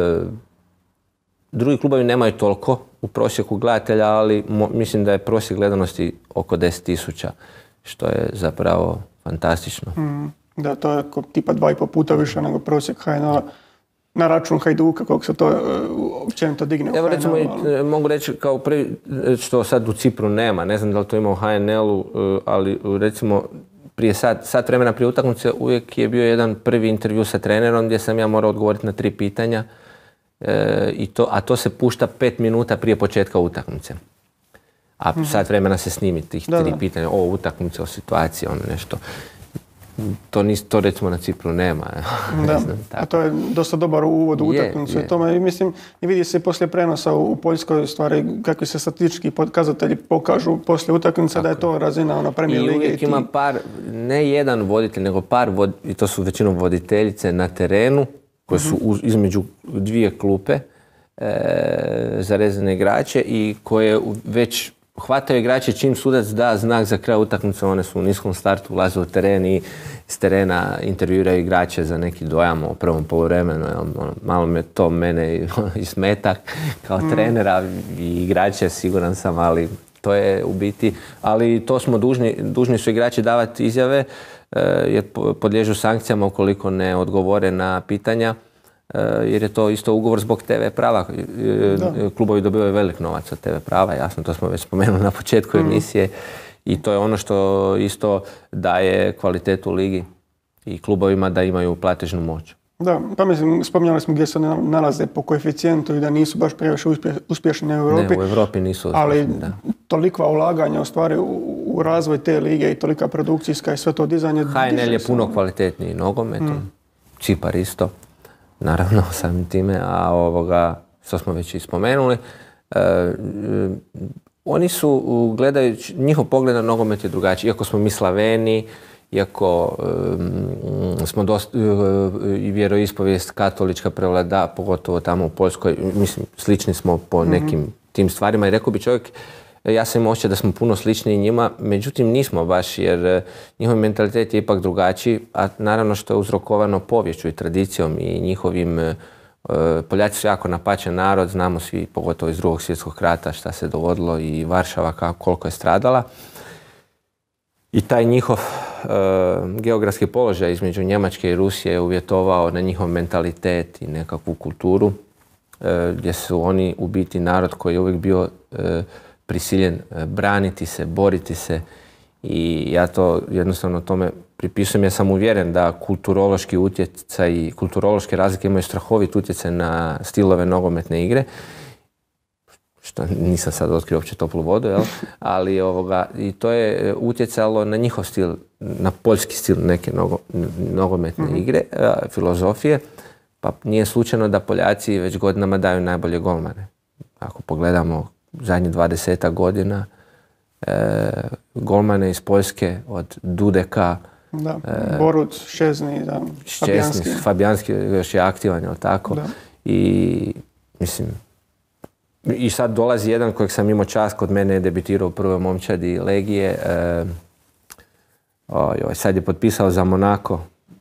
drugi klubovi nemaju toliko u prosjeku gledatelja, ali mo, mislim da je prosjek gledanosti oko deset tisuća, što je zapravo fantastično. Mm, da, to je tipa dva i po puta više nego prosjek H N L-a. Na račun Hajduka, kako se to uh, općenito digne. Evo recimo, ali... mogu reći kao prvi, što sad u Cipru nema, ne znam da li to ima u H N L-u, uh, ali recimo prije sat, sat vremena prije utakmice uvijek je bio jedan prvi intervju sa trenerom gdje sam ja morao odgovoriti na tri pitanja, uh, i to, a to se pušta pet minuta prije početka utakmice. A mm-hmm. sat vremena se snimi tih da, tri da. pitanja o utakmice, o situaciji, ono nešto. To, nis, to recimo na Cipru nema. Da, znam, a to je dosta dobar uvod u utakmicu. I tome, mislim, i vidi se poslije prenosa u Poljskoj stvari kakvi se statistički pokazatelji pokažu poslije utakmice, tako da je to razina ono, Premier lige. I uvijek ima par, ne jedan voditelj, nego par, vod, i to su većinom voditeljice na terenu, koje su uz, između dvije klupe e, zarezane igrače i koje već hvataju igrače čim sudac da znak za kraj utakmice, one su u niskom startu, ulaze u teren i s terena intervjuiraju igrače za neki dojam o prvom poluvremenu. Malo me to mene i smeta kao mm. trenera i igrače, siguran sam, ali to je u biti, ali to smo dužni, dužni su igrači davati izjave jer podliježu sankcijama ukoliko ne odgovore na pitanja. Jer je to isto ugovor zbog te ve prava. Da. Klubovi dobivaju velik novac od te ve prava, jasno, to smo već spomenuli na početku mm. emisije. I to je ono što isto daje kvalitetu ligi i klubovima da imaju platežnu moć. Da, pa mislim, spominjali smo gdje se nalaze po koeficijentu i da nisu baš previše uspješni u Europi. Ne, u Europi nisu uspješni, ali da. Tolikva ulaganja u stvari u, u razvoj te lige i tolika produkcijska i sve to dizanje. H N L je puno sam... kvalitetniji nogometom, mm. Cipar isto. Naravno, samim time, a ovoga, što smo već i spomenuli, e, e, oni su, gledajući, njihov pogled na nogomet je drugačiji. Iako smo mi Slaveni, iako e, smo dosta, e, i vjeroispovijest katolička prevlada, pogotovo tamo u Poljskoj, mislim, slični smo po nekim mm-hmm. tim stvarima i rekao bi čovjek, ja sam imao osjećaj da smo puno sličniji njima, međutim nismo baš jer njihov mentalitet je ipak drugačiji, a naravno što je uzrokovano poviješću i tradicijom i njihovim, e, Poljaci su jako napačen narod, znamo svi pogotovo iz Drugog svjetskog rata šta se dogodilo i Varšava kako, koliko je stradala. I taj njihov e, geografski položaj između Njemačke i Rusije je uvjetovao na njihov mentalitet i nekakvu kulturu, e, gdje su oni u biti narod koji je uvijek bio e, prisiljen braniti se, boriti se i ja to jednostavno tome pripisujem. Ja sam uvjeren da kulturološki utjecaj i kulturološke razlike imaju strahovit utjecaj na stilove nogometne igre, što nisam sad otkrio uopće toplu vodu, jel? Ali ovoga, i to je utjecalo na njihov stil, na poljski stil neke nogo, nogometne mm-hmm. igre, filozofije, pa nije slučajno da Poljaci već godinama daju najbolje golmane. ako pogledamo zadnjih dvadesetak godina, e, golmane iz Poljske od Dudeka, da, e, Boruc, Ščesny, da, Fabijanski. Fabijanski još je aktivan, jel tako? Da. I mislim, i sad dolazi jedan kojeg sam imao čast, kod mene je debitirao u prvoj momčadi Legije. E, oj, oj, sad je potpisao za Monako.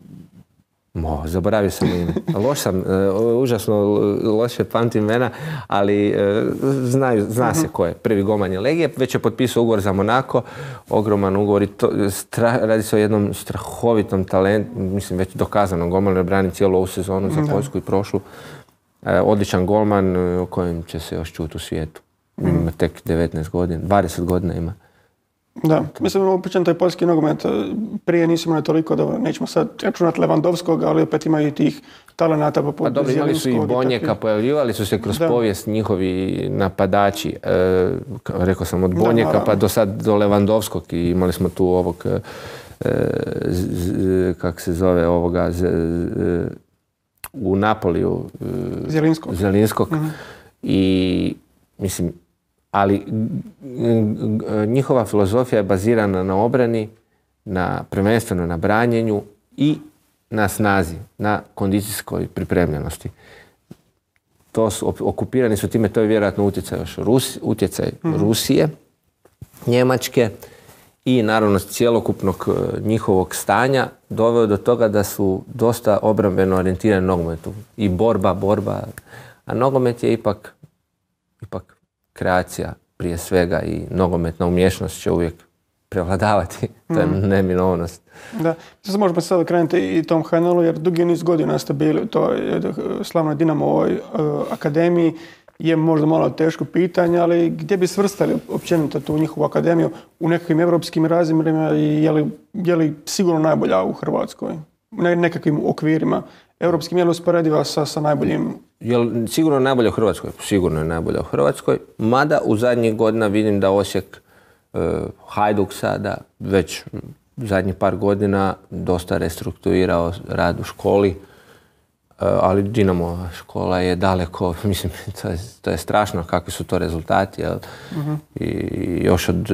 Mo, zaboravio sam ime. Loš sam, e, užasno loše pamtim imena, ali e, znaju, zna se ko je. Prvi golman je Legije, već je potpisao ugovor za Monako, ogroman ugovor i to, stra, radi se o jednom strahovitom talentu, mislim već dokazanom golmanu, jer brani cijelu ovu sezonu za Poljsku i prošlu. E, odličan golman o kojem će se još čuti u svijetu. Ima tek devetnaest godina, dvadeset godina ima. Da, mislim uopćen taj poljski nogomet, prije nisu imali toliko, da nećemo sad računati Lewandowskog, ali opet imaju i tih talenata poput pa dobro, imali su i Bonjeka, pojavljivali su se kroz da. povijest njihovi napadači, e, rekao sam od Bonjeka da, pa do sad do Lewandowskog i imali smo tu ovog, e, kako se zove ovoga, z, e, u Napoliju, e, Zielinskog, Zielinskog. Mm-hmm. I mislim, ali njihova filozofija je bazirana na obrani, na, prvenstveno na branjenju i na snazi, na kondicijskoj pripremljenosti. To su, okupirani su time, to je vjerojatno utjecaj još Rus, utjecaj mm-hmm. Rusije, Njemačke i naravno cjelokupnog njihovog stanja doveo do toga da su dosta obrambeno orijentirani nogometu. I borba, borba, a nogomet je ipak, ipak kreacija prije svega i nogometna umješnost će uvijek prevladavati. To je mm. neminovnost. Da, sad možemo sad krenuti i Tom Heinelu, jer dugi niz godina ste bili u toj slavnoj Dinamovoj uh, akademiji. Je možda malo teško pitanje, ali gdje bi svrstali općenito tu njihovu akademiju u nekakvim europskim razmjerima i je li, je li sigurno najbolja u Hrvatskoj? U nekakvim okvirima europskim, je li usporediva sa, sa najboljim? Je li sigurno najbolja u Hrvatskoj? Sigurno je najbolja u Hrvatskoj, mada u zadnjih godina vidim da Osijek, uh, Hajduk sada, već zadnjih par godina dosta restrukturirao rad u školi, uh, ali Dinamo škola je daleko, mislim, to je, to je strašno kakvi su to rezultati, jel? Uh-huh. I još od,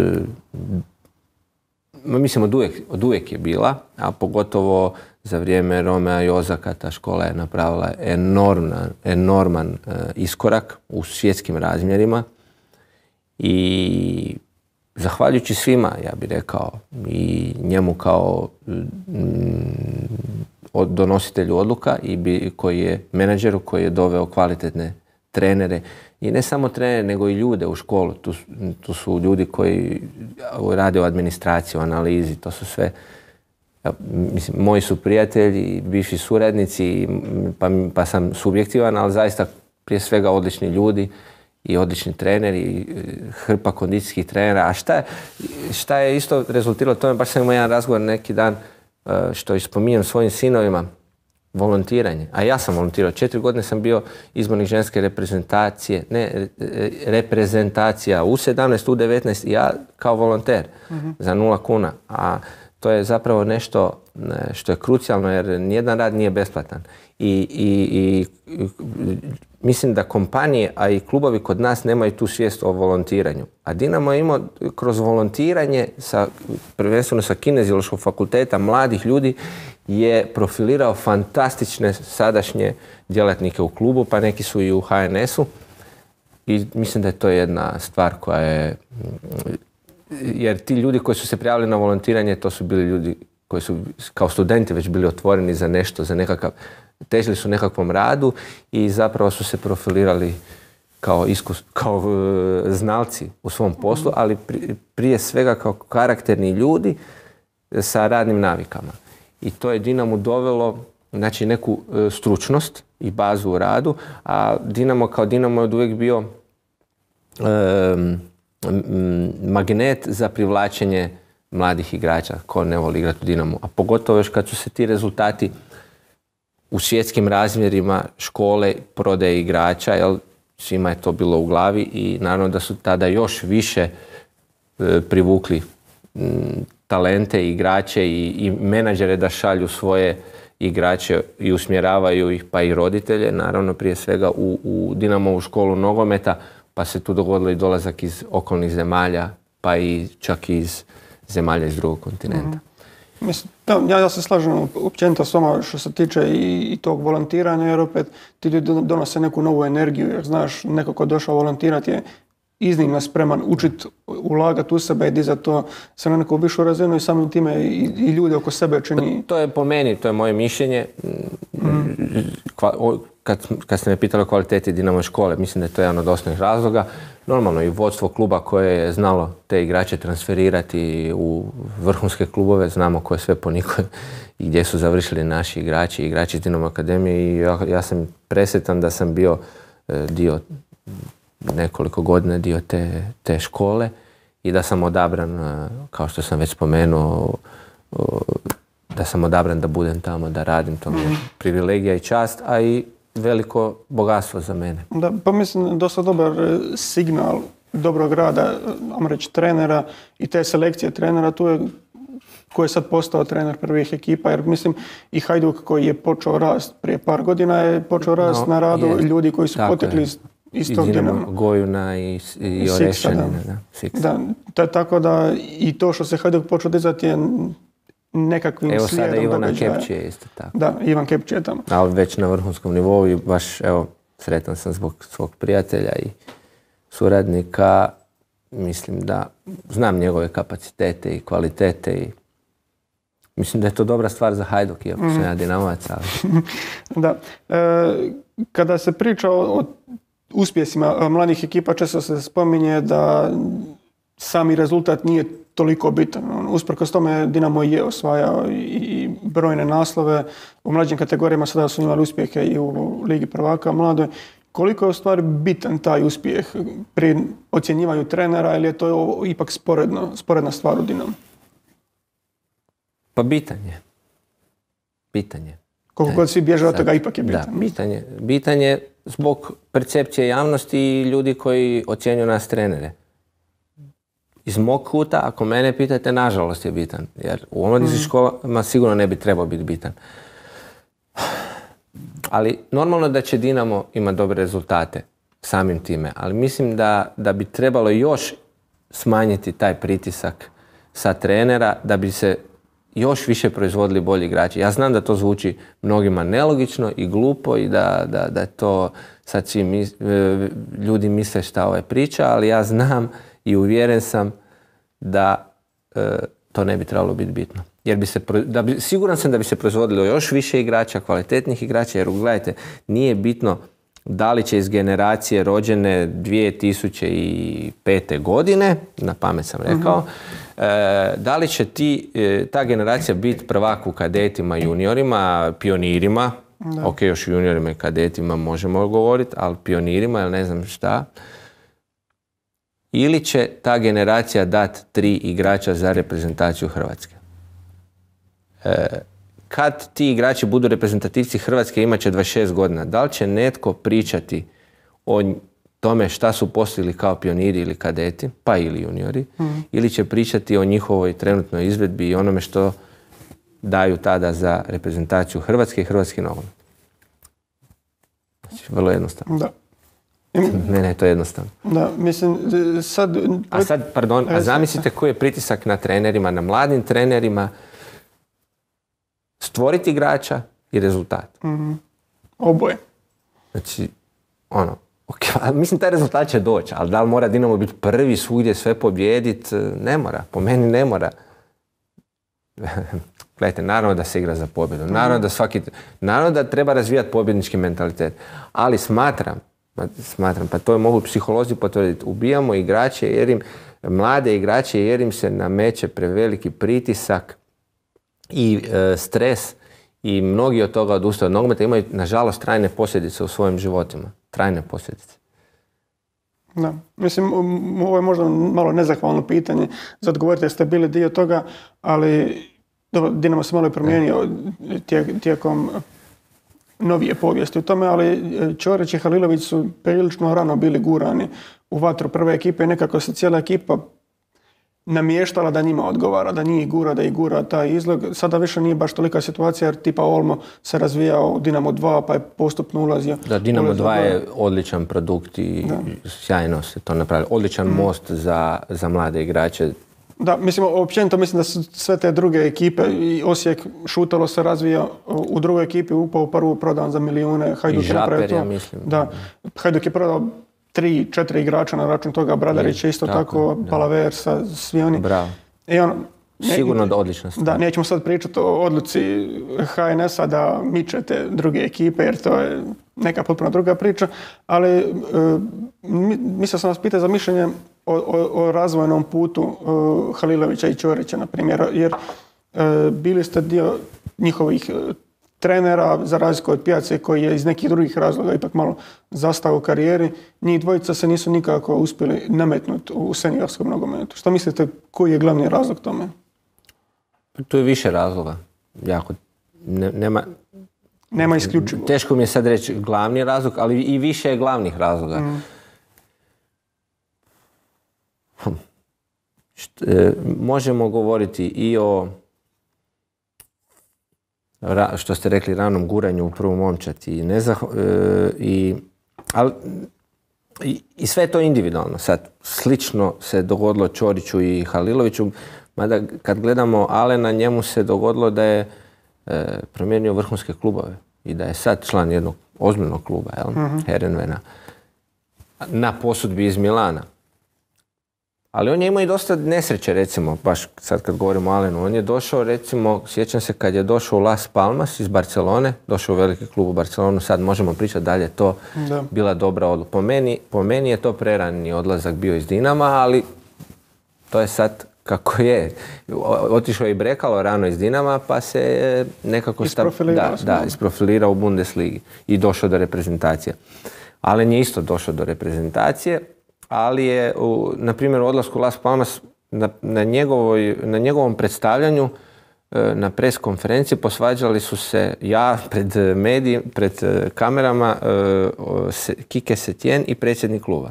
mislim, od uvijek, od uvijek je bila, a pogotovo za vrijeme Romea Jozaka ta škola je napravila enorman, enorman uh, iskorak u svjetskim razmjerima i zahvaljujući svima, ja bih rekao, i njemu kao mm, donositelju odluka i bi, koji je menadžeru koji je doveo kvalitetne trenere i ne samo trenere nego i ljude u školu. Tu, tu su ljudi koji rade u administraciji, u analizi, to su sve. Mislim, moji su prijatelji, bivši suradnici, pa, pa sam subjektivan, ali zaista prije svega odlični ljudi i odlični treneri, hrpa kondicijskih trenera. A šta je, šta je isto rezultiralo tome, baš sam imao jedan razgovor neki dan, što ispominjem svojim sinovima, volontiranje. A ja sam volontirao. Četiri godine sam bio izbornik ženske reprezentacije, ne, reprezentacija u sedamnaest, u devetnaest, ja kao volonter mm-hmm. za nula kuna. A to je zapravo nešto što je krucijalno jer nijedan rad nije besplatan. I, i, i mislim da kompanije, a i klubovi kod nas nemaju tu svijest o volontiranju. A Dinamo je imao kroz volontiranje, sa, prvenstveno sa Kineziološkog fakulteta, mladih ljudi, je profilirao fantastične sadašnje djelatnike u klubu, pa neki su i u ha en esu. I mislim da je to jedna stvar koja je... Jer ti ljudi koji su se prijavili na volontiranje, to su bili ljudi koji su kao studenti već bili otvoreni za nešto, za nekakav, težili su nekakvom radu i zapravo su se profilirali kao, iskus, kao uh, znalci u svom poslu, ali pri, prije svega kao karakterni ljudi sa radnim navikama. I to je Dinamo dovelo, znači, neku uh, stručnost i bazu u radu, a Dinamo kao Dinamo je od uvijek bio um, magnet za privlačenje mladih igrača ko ne voli igrati u Dinamu. A pogotovo još kad su se ti rezultati u svjetskim razmjerima škole, prodaje igrača, jel, svima je to bilo u glavi i naravno da su tada još više e, privukli m, talente, igrače i, i menadžere da šalju svoje igrače i usmjeravaju ih, pa i roditelje, naravno prije svega u, u Dinamovu školu nogometa pa se tu dogodilo i dolazak iz okolnih zemalja, pa i čak iz zemalja iz drugog kontinenta. Mm-hmm. Mislim, da, ja, ja se slažem općenito s vama što se tiče i, i tog volontiranja, jer opet ti ljudi donose neku novu energiju, jer znaš, neko ko je došao volontirati je iznimno spreman učiti, ulagati u sebe i dizati to se na neku višu razinu i samim time i, i ljude oko sebe čini... To je po meni, to je moje mišljenje. Mm. Kad, kad ste me pitali o kvaliteti Dinamo škole, mislim da je to jedan od osnovnih razloga. Normalno i vodstvo kluba koje je znalo te igrače transferirati u vrhunske klubove, znamo ko je sve poniko i gdje su završili naši igrači, igrači iz Dinamo akademije i ja, ja sam presretan da sam bio dio nekoliko godina dio te, te škole i da sam odabran, kao što sam već spomenuo, da sam odabran da budem tamo, da radim, to mi je privilegija i čast, a i veliko bogatstvo za mene. Da, pa mislim dosta dobar signal dobrog rada, ajmo reći, trenera i te selekcije trenera, tu je koji je sad postao trener prvih ekipa, jer mislim i Hajduk koji je počeo rast prije par godina je počeo rast no, na radu je, ljudi koji su potekli iz iz tog Dinamo. Gojuna i, i Orešćanina. Da. Da, da, tako da i to što se Hajduk počeo dizati je nekakvim evo slijedom događaja. Evo sada Ivana događaja. Kepči je isto tako. Da, Ivan Kepči je tamo. Ali već na vrhunskom nivou i baš evo sretan sam zbog svog prijatelja i suradnika. Mislim da znam njegove kapacitete i kvalitete i mislim da je to dobra stvar za Hajduk, iako mm. sam ja Dinamovac. Ali... da. E, kada se priča o, o uspjesima mladih ekipa, često se spominje da sami rezultat nije toliko bitan. Usprkos tome Dinamo je osvajao i brojne naslove. U mlađim kategorijama sada su imali uspjehe i u Ligi prvaka mladoj. Koliko je u stvari bitan taj uspjeh pri ocjenjivanju trenera ili je to ipak sporedno, sporedna stvar u Dinamu? Pa bitan je. Bitan je. Koliko god svi bježe od toga, ipak je bitan. Da, bitan je. Bitan je zbog percepcije javnosti i ljudi koji ocjenjuju nas trenere. Iz mog kuta, ako mene pitate, nažalost je bitan. Jer u omladinskim mm. školama sigurno ne bi trebao biti bitan. Ali normalno da će Dinamo imati dobre rezultate samim time. Ali mislim da, da bi trebalo još smanjiti taj pritisak sa trenera da bi se još više proizvodili bolji igrači. Ja znam da to zvuči mnogima nelogično i glupo i da, da, da to sad svi mis, ljudi misle šta ovo je priča, ali ja znam i uvjeren sam da e, to ne bi trebalo biti bitno. Jer bi se, da bi, siguran sam da bi se proizvodilo još više igrača, kvalitetnih igrača, jer gledajte, nije bitno da li će iz generacije rođene dvije tisuće pete. godine, na pamet sam rekao, mm-hmm. e, da li će ti, e, ta generacija biti prvak u kadetima, juniorima, pionirima, da. Ok, još juniorima i kadetima možemo govoriti, ali pionirima ili ne znam šta, ili će ta generacija dati tri igrača za reprezentaciju Hrvatske. E, kad ti igrači budu reprezentativci Hrvatske imat će dvadeset šest godina, da li će netko pričati o tome šta su postigli kao pioniri ili kadeti, pa ili juniori, mm. ili će pričati o njihovoj trenutnoj izvedbi i onome što daju tada za reprezentaciju Hrvatske i hrvatski nogomet. Znači, vrlo jednostavno. Da. Mene je to jednostavno. Da, mislim, sad... A sad, pardon, a zamislite koji je pritisak na trenerima, na mladim trenerima, stvoriti igrača i rezultat. Mm-hmm. Oboje. Znači, ono, okay, mislim taj rezultat će doći, ali da li mora Dinamo biti prvi svugdje sve pobijediti? Ne mora, po meni ne mora. Gledajte, naravno da se igra za pobjedu, mm-hmm. naravno da svaki, naravno da treba razvijati pobjednički mentalitet, ali smatram, smatram, pa to je mogu psiholozi potvrditi, ubijamo igrače jer im, mlade igrače jer im se nameće preveliki pritisak i e, stres i mnogi od toga odustaju od nogometa, imaju nažalost trajne posljedice u svojim životima. Trajne posljedice. Da, mislim, ovo je možda malo nezahvalno pitanje za odgovoriti jer ste bili dio toga, ali dobro, Dinamo se malo i promijenio tijek, tijekom novije povijesti u tome, ali Ćorić i Halilović su prilično rano bili gurani u vatru prve ekipe i nekako se cijela ekipa namještala da njima odgovara, da njih gura, da ih gura taj izlog. Sada više nije baš tolika situacija jer tipa Olmo se razvijao u Dinamo dva pa je postupno ulazio. Da, Dinamo dva je odličan produkt i da. Sjajno se to napravilo. Odličan mm. most za, za mlade igrače. Da, mislim, općenito mislim da su sve te druge ekipe, i Osijek Šutalo se razvija u drugoj ekipi, upao u prvu, prodan za milijune, Hajduk I Žaper, ja mislim. Da, Hajduk je prodao tri, četiri igrača na račun toga, Bradarić je isto tako, tako Palaversa, svi oni. Bravo. I ono, ne, sigurno da odlična stvar. Da, nećemo sad pričati o odluci H N S-a da miče te druge ekipe, jer to je neka potpuno druga priča, ali e, mislio sam vas pitati za mišljenje o, o, o razvojnom putu e, Halilovića i Ćorića, na primjer, jer e, bili ste dio njihovih e, trenera, za razliku od Pijace koji je iz nekih drugih razloga ipak malo zastao u karijeri. Njih dvojica se nisu nikako uspjeli nametnuti u seniorskom nogometu. Što mislite, koji je glavni razlog tome? Tu je više razloga. Jako, ne, nema, nema isključivo. Teško mi je sad reći glavni razlog, ali i više je glavnih razloga. Mm. Št, e, možemo govoriti i o Ra, što ste rekli, ranom guranju u prvu momčad i, nezah, e, i, ali, i, i sve je to individualno. Sad, slično se dogodilo Ćoriću i Haliloviću, mada kad gledamo Alena, njemu se dogodilo da je e, promijenio vrhunske klubove i da je sad član jednog ozbiljnog kluba, jel? Mm-hmm. Heerenveena, na posudbi iz Milana. Ali on je imao i dosta nesreće, recimo, baš sad kad govorimo o Alenu. On je došao, recimo, sjećam se kad je došao u Las Palmas iz Barcelone, došao u veliki klub u Barcelonu, sad možemo pričati dalje, to da. Bila dobra odluka. Po meni, po meni je to prerani odlazak bio iz Dinama, ali to je sad kako je. Otišao je i Brekalo rano iz Dinama, pa se nekako isprofilirao, da, da, isprofilirao u Bundesligi i došao do reprezentacije. Alen je isto došao do reprezentacije, ali je, u, na primjer, u odlasku Las Palmas na, na, njegovoj, na njegovom predstavljanju na pres konferenciji posvađali su se ja pred medijim, pred kamerama, Kike Setien i predsjednik kluba.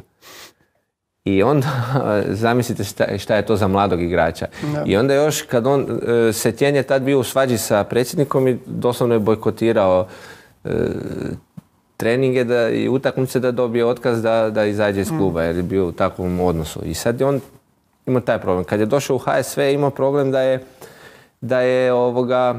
I onda zamislite šta, šta je to za mladog igrača. No. I onda još kad on, Setien je tad bio u svađi sa predsjednikom i doslovno je bojkotirao treninge da, i utakmice da dobije otkaz da, da izađe iz kluba jer je bio u takvom odnosu. I sad je on imao taj problem. Kad je došao u H S V imao problem da je da je ovoga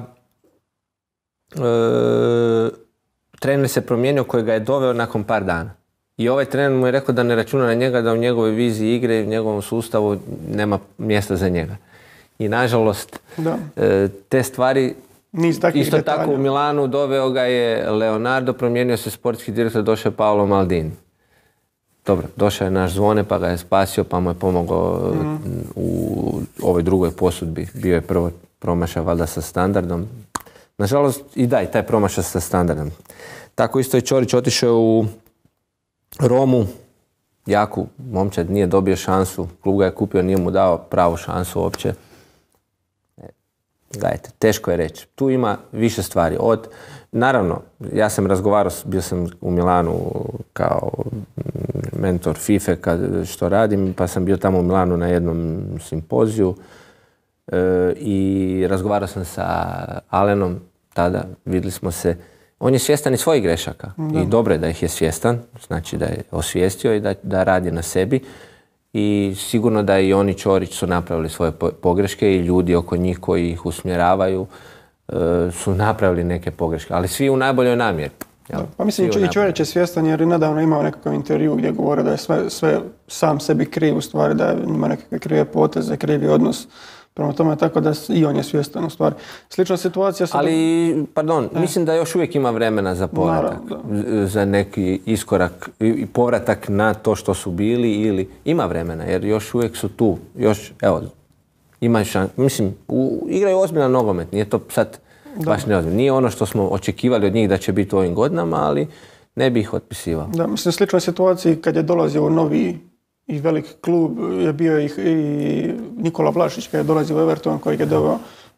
e, trener se promijenio koji ga je doveo nakon par dana. I ovaj trener mu je rekao da ne računa na njega, da u njegovoj viziji igre i u njegovom sustavu nema mjesta za njega. I nažalost e, te stvari isto detalja. Tako u Milanu doveo ga je Leonardo, promijenio se sportski direktor, došao je Paolo Maldini. Dobro, došao je naš Zvone pa ga je spasio pa mu je pomogao mm. u ovoj drugoj posudbi. Bio je prvo promašaj valjda sa Standardom. Nažalost i da, i taj promašaj sa Standardom. Tako isto je Ćorić otišao u Romu, jaku momčad, nije dobio šansu, klub ga je kupio, nije mu dao pravu šansu uopće. Gledajte, teško je reći. Tu ima više stvari. Od, naravno, ja sam razgovarao, bio sam u Milanu kao mentor FIFA kad, što radim, pa sam bio tamo u Milanu na jednom simpoziju e, i razgovarao sam sa Alenom tada, vidjeli smo se. On je svjestan i svojih grešaka da. I dobro je da ih je svjestan, znači da je osvijestio i da, da radi na sebi. I sigurno da i oni Ćorić su napravili svoje pogreške i ljudi oko njih koji ih usmjeravaju e, su napravili neke pogreške, ali svi u najboljoj namjeri. Ja, pa mislim i Ćorić je svjestan jer je nedavno imao nekakav intervju gdje govore da je sve, sve sam sebi kriv u stvari, da ima nekakve krive poteze, krivi odnos. Prema tome tako da i on je svjestan u stvari. Slična situacija... Ali, da... pardon, e. mislim da još uvijek ima vremena za povratak, Naravno, za neki iskorak i povratak na to što su bili ili ima vremena jer još uvijek su tu. Još, evo, imaju šans. Mislim, u, igraju ozbiljan nogomet, nije to sad da. Baš neozbiljno. Nije ono što smo očekivali od njih da će biti u ovim godinama, ali ne bi ih otpisivao. Da, mislim, slična situaciji kad je dolazio u novi i velik klub je bio i, i Nikola Vlašić kad je dolazio u Everton koji je doveo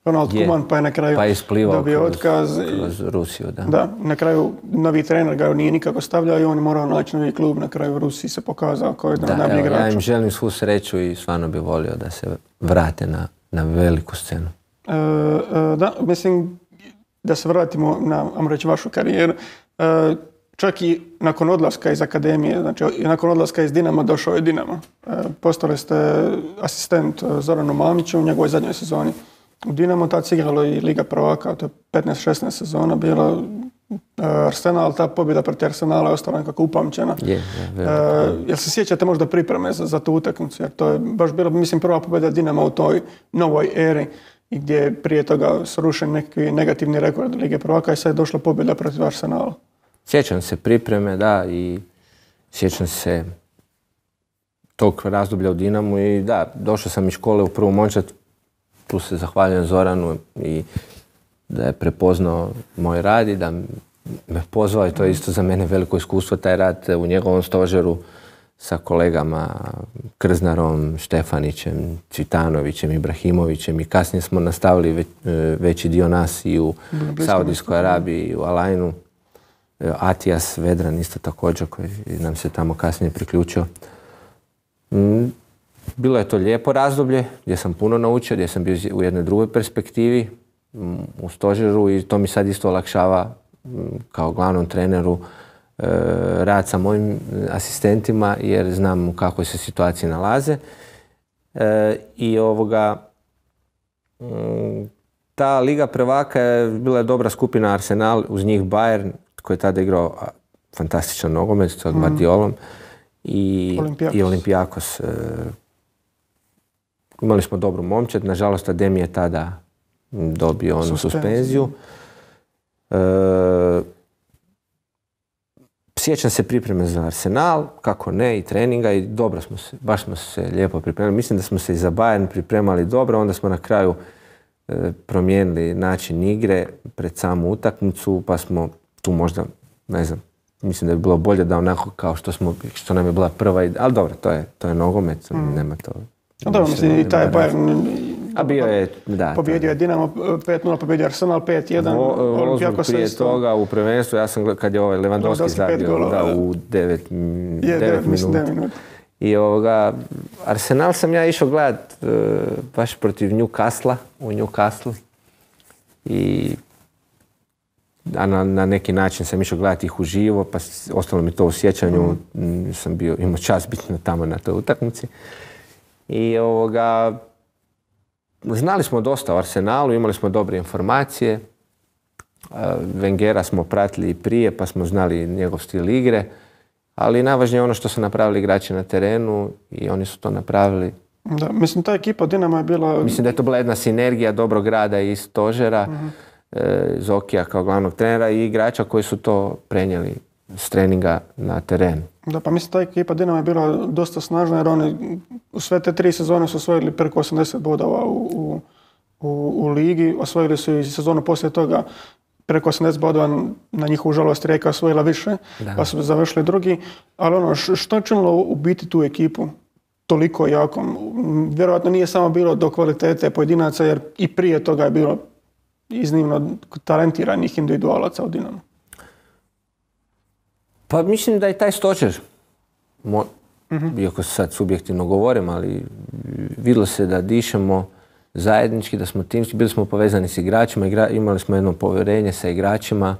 Ronald Je. Koeman, pa je na kraju Pa je isplivao dobio kroz, otkaz. kroz Rusiju, da. Da, na kraju novi trener ga nije nikako stavljao i on je morao naći novi klub. Na kraju u Rusiji se pokazao kao jedan od najboljih igrača. Ja im želim svu sreću i stvarno bih volio da se vrate na, na veliku scenu. E, e, da, mislim da se vratimo na, ajmo reći, vašu karijeru. E, čak i nakon odlaska iz akademije, znači nakon odlaska iz Dinama došao je Dinamo. E, postali ste asistent Zoranu Mamiću u njegovoj zadnjoj sezoni u Dinamo. Tad se igralo i Liga prvaka, to je petnaest šesnaest sezona bila. Arsenal, ta pobjeda protiv Arsenala je ostala nekako upamćena. Je, je, jel se sjećate možda pripreme za, za tu utakmicu? Jer to je baš bila, mislim, prva pobjeda Dinama u toj novoj eri i gdje je prije toga srušen neki negativni rekord Lige prvaka i sad je došla pobjeda protiv Arsenala. Sjećam se pripreme, da, i sjećam se tog razdoblja u Dinamu i da, došao sam iz škole u prvu momčad, tu se zahvaljujem Zoranu i da je prepoznao moj rad i da me pozvao i to je isto za mene veliko iskustvo, taj rad u njegovom stožeru sa kolegama Krznarom, Štefanićem, Cvitanovićem, Ibrahimovićem i kasnije smo nastavili već, veći dio nas i u Saudijskoj Arabiji i u Alajnu. Atijas Vedran isto također koji nam se tamo kasnije priključio. Bilo je to lijepo razdoblje gdje sam puno naučio, gdje sam bio u jednoj drugoj perspektivi u stožeru i to mi sad isto olakšava kao glavnom treneru rad sa mojim asistentima jer znam u kakvoj se situaciji nalaze. I ovoga, ta Liga prvaka je bila dobra skupina Arsenal, uz njih Bayern koji je tada igrao fantastičan nogomet sa Guardiolom i Olimpijakos. I Olimpijakos. Imali smo dobru momčad, nažalost Adem je tada dobio onu suspenziju. E, sjećam se pripreme za Arsenal, kako ne, i treninga i dobro smo se, baš smo se lijepo pripremili. Mislim da smo se i za Bayern pripremali dobro, onda smo na kraju e, promijenili način igre pred samu utakmicu, pa smo tu možda, ne znam, mislim da bi bilo bolje da onako kao što smo, što nam je bila prva ideja, ali dobro, to je, to je nogomet, mm. nema to. A dobro, mislim i taj Bayern a bio je, da. Pobjedio je Dinamo pet nula, pobjedio Arsenal pet jedan, Olimpijakos prije isto. Toga u prvenstvu, ja sam kad je ovaj Lewandowski zabio da, u devet minuta. I ovoga, Arsenal sam ja išao gledat uh, baš protiv Newcastle, u Newcastle. I a na, na neki način sam išao gledati ih uživo, pa ostalo mi to u sjećanju, mm. sam bio, imao čast biti tamo na toj utakmici. I ovoga, znali smo dosta o Arsenalu, imali smo dobre informacije. Wengera smo pratili i prije, pa smo znali njegov stil igre. Ali najvažnije je ono što su napravili igrači na terenu i oni su to napravili. Da, mislim, ta ekipa Dinama je bila... Mislim da je to bila jedna sinergija dobrog rada i stožera, mm-hmm. e, Zokija kao glavnog trenera i igrača koji su to prenijeli s treninga na terenu. Da, pa mislim ta ekipa Dinama je bila dosta snažna jer oni u sve te tri sezone su osvojili preko osamdeset bodova u, u, u, u ligi. Osvojili su i sezonu poslije toga preko osamdeset bodova, na njihovu žalost Rijeka osvojila više, da. Pa su završili drugi. Ali ono, što je činilo u biti tu ekipu toliko jakom? Vjerojatno nije samo bilo do kvalitete pojedinaca jer i prije toga je bilo iznimno talentiranih individualaca u Dinamu. Pa mislim da je taj stožer, mo, mm-hmm. iako sad subjektivno govorim, ali vidjelo se da dišemo zajednički, da smo timski, bili smo povezani s igračima, igra, imali smo jedno povjerenje sa igračima.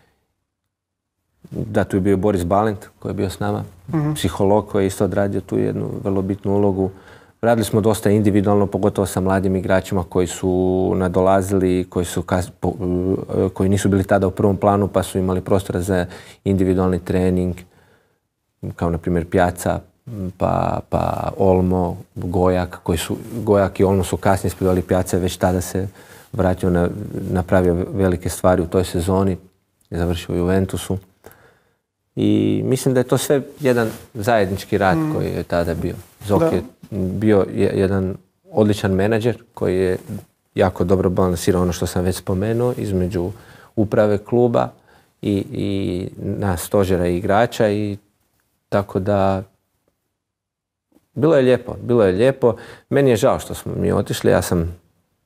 Da, tu je bio Boris Balint koji je bio s nama, mm-hmm. psiholog koji je isto odradio tu jednu vrlo bitnu ulogu. Radili smo dosta individualno, pogotovo sa mladim igračima koji su nadolazili, koji, su, koji nisu bili tada u prvom planu pa su imali prostora za individualni trening, kao na primjer Pjaca, pa, pa Olmo, Gojak, koji su, Gojak i Olmo su kasnije spjevali, Pjaca već tada se vratio, na, napravio velike stvari u toj sezoni, je završio u Juventusu. I mislim da je to sve jedan zajednički rad mm. koji je tada bio. Zok je bio jedan odličan menadžer koji je jako dobro balansirao ono što sam već spomenuo između uprave kluba i, i nas stožera i igrača i tako da bilo je lijepo, bilo je lijepo. Meni je žao što smo mi otišli, ja sam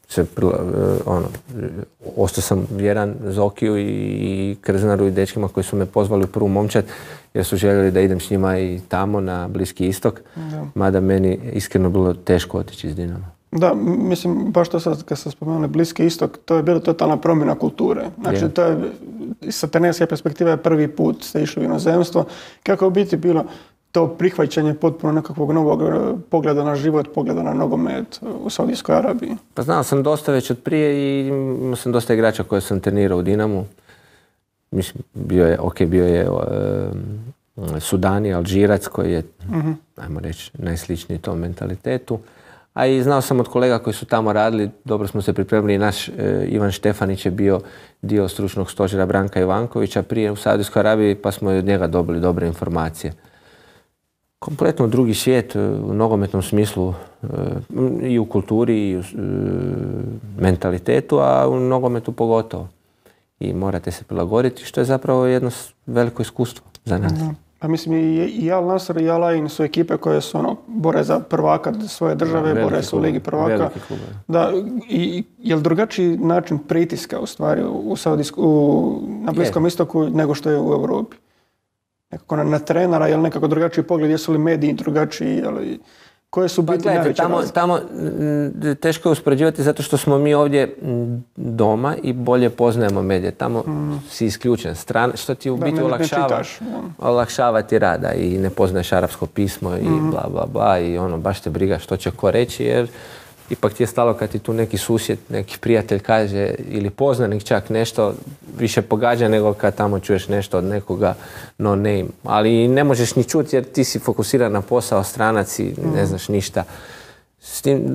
se, ono, ostao sam vjeran Zokiju i Krznaru i dečkima koji su me pozvali u prvu momčad jer su željeli da idem s njima i tamo na Bliski istok. Da. Mada meni iskreno bilo teško otići iz Dinama. Da, mislim, baš to sad kad ste spomenuli Bliski istok, to je bila totalna promjena kulture. Znači, je. to je, sa trenerske perspektive prvi put ste išli u inozemstvo. Kako je u biti bilo to prihvaćanje potpuno nekakvog novog pogleda na život, pogleda na nogomet u Saudijskoj Arabiji? Pa znao sam dosta već od prije i imao sam dosta igrača koje sam trenirao u Dinamu. Mislim, bio je, ok, bio je uh, Sudani, Alžirac koji je, uh-huh. ajmo reći, najsličniji tom mentalitetu. A i znao sam od kolega koji su tamo radili, dobro smo se pripremili, naš uh, Ivan Štefanić je bio dio stručnog stožera Branka Ivankovića prije u Saudijskoj Arabiji, pa smo od njega dobili dobre informacije. Kompletno drugi svijet u nogometnom smislu i u kulturi i u mentalitetu, a u nogometu pogotovo. I morate se prilagoditi, što je zapravo jedno veliko iskustvo za nas. Da. Pa mislim i Al Nassr i Al Ain su ekipe koje su ono, bore za prvaka svoje države, da, bore se u Ligi prvaka. Da, i je li drugačiji način pritiska u stvari u Saudijsku, u, na Bliskom je. istoku nego što je u Europi? Nekako na, na trenera, je li nekako drugačiji pogled, jesu li mediji drugačiji, ali koje su biti pa, najveće tamo, tamo teško je uspoređivati zato što smo mi ovdje doma i bolje poznajemo medije. Tamo mm. si isključen. Stran, što ti u da, biti ne, olakšava, ne čitaš, olakšava ti rada i ne poznaješ arapsko pismo i mm. bla bla bla i ono, baš te briga što će ko reći jer ipak ti je stalo kad ti tu neki susjed, neki prijatelj kaže ili poznanik čak nešto više pogađa nego kad tamo čuješ nešto od nekoga no name. Ali ne možeš ni čuti jer ti si fokusiran na posao, stranac i ne znaš ništa. S tim,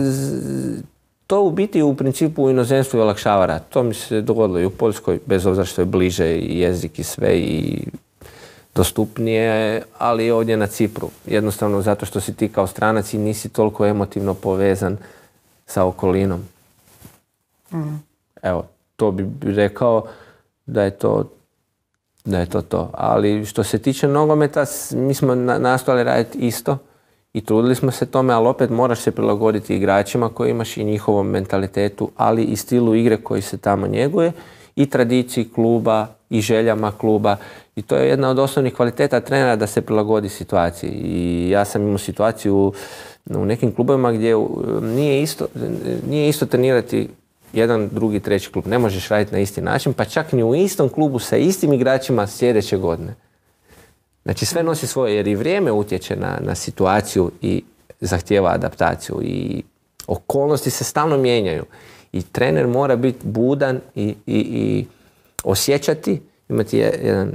to u biti u principu u inozemstvu olakšava rad. To mi se dogodilo i u Poljskoj, bez obzira što je bliže i jezik i sve i dostupnije, ali ovdje na Cipru. Jednostavno zato što si ti kao stranac i nisi toliko emotivno povezan sa okolinom. Mm. Evo, to bi rekao da je to, da je to to. Ali što se tiče nogometa, mi smo nastojali raditi isto i trudili smo se tome, ali opet moraš se prilagoditi igračima koji imaš i njihovom mentalitetu, ali i stilu igre koji se tamo njeguje i tradiciji kluba i željama kluba. I to je jedna od osnovnih kvaliteta trenera da se prilagodi situaciji. I ja sam imao situaciju u nekim klubovima gdje nije isto, nije isto trenirati jedan, drugi, treći klub. Ne možeš raditi na isti način, pa čak ni u istom klubu sa istim igračima sljedeće godine. Znači sve nosi svoje, jer i vrijeme utječe na, na situaciju i zahtijeva adaptaciju. I okolnosti se stalno mijenjaju. I trener mora biti budan i, i, i osjećati, imati jedan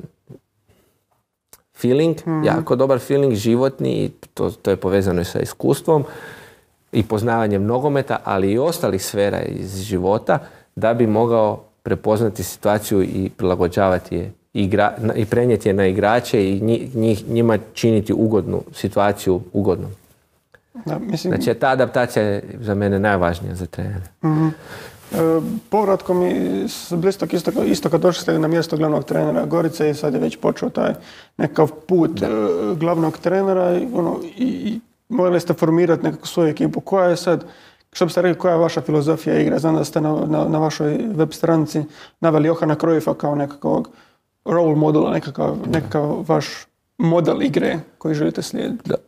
feeling, mm. jako dobar feeling, životni i to, to je povezano i sa iskustvom i poznavanjem nogometa, ali i ostalih sfera iz života da bi mogao prepoznati situaciju i prilagođavati je igra, i prenijeti je na igrače i njih, njima činiti ugodnu situaciju ugodnom. Da, mislim... Znači ta adaptacija je za mene najvažnija za trenera. Mm-hmm. E, povratkom iz Bliskog istoka, istoka došli ste na mjesto glavnog trenera Gorice i sad je već počeo taj nekakav put e, glavnog trenera i, ono, i, i mogli ste formirati nekakvu svoju ekipu. Koja je sad, što biste rekli, koja je vaša filozofija igre? Znam da ste na, na, na vašoj web stranici naveli Johana Cruyffa kao nekakvog role modela, nekakav, nekakav vaš model igre koji želite slijediti. Da.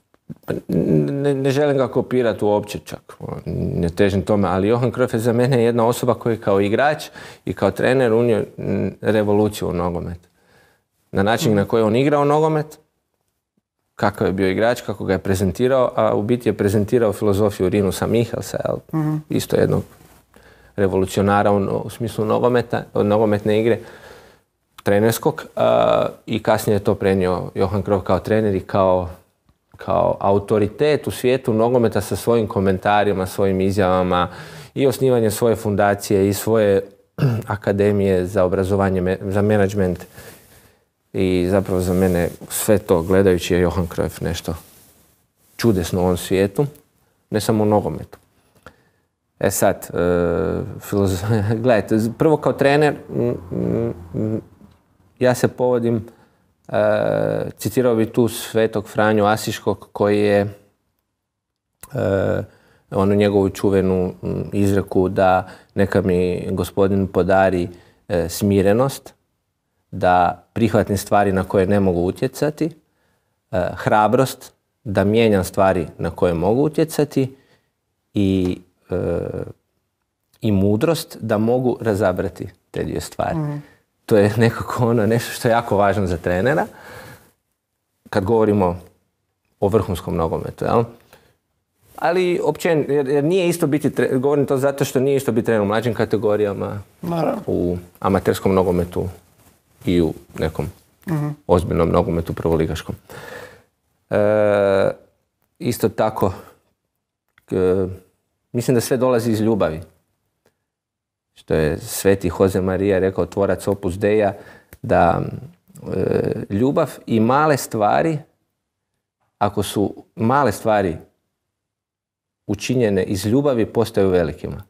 Ne, ne želim ga kopirati uopće čak, ne težim tome, ali Johan Cruyff je za mene jedna osoba koja je kao igrač i kao trener unio revoluciju u nogomet. Na način mm. na koji on igrao nogomet, kakav je bio igrač, kako ga je prezentirao, a u biti je prezentirao filozofiju Rinusa Michelsa, mm. isto jednog revolucionara u, u smislu nogometa, nogometne igre, trenerskog, a, i kasnije je to prenio Johan Cruyff kao trener i kao kao autoritet u svijetu nogometa sa svojim komentarima, svojim izjavama i osnivanje svoje fundacije i svoje akademije za obrazovanje, za menadžment. I zapravo za mene sve to gledajući je Johan Cruyff nešto čudesno u ovom svijetu, ne samo u nogometu. E sad, e, filozo- gledajte, prvo kao trener m, m, ja se povodim Uh, citirao bi tu svetog Franju Asiškog koji je uh, onu njegovu čuvenu izreku da neka mi gospodin podari e, smirenost, da prihvatim stvari na koje ne mogu utjecati, e, hrabrost, da mijenjam stvari na koje mogu utjecati i, e, i mudrost da mogu razabrati te dvije stvari. Mm. To je nekako ono nešto što je jako važno za trenera kad govorimo o vrhunskom nogometu, jel? Ali općenito, jer, jer nije isto biti, tre, govorim to zato što nije isto biti trener u mlađim kategorijama, naravno, u amaterskom nogometu i u nekom mm-hmm. ozbiljnom nogometu prvoligaškom. E, isto tako, e, mislim da sve dolazi iz ljubavi. Što je sveti Jose Maria rekao, tvorac Opus Deia, da e, ljubav i male stvari, ako su male stvari učinjene iz ljubavi, postaju velikima.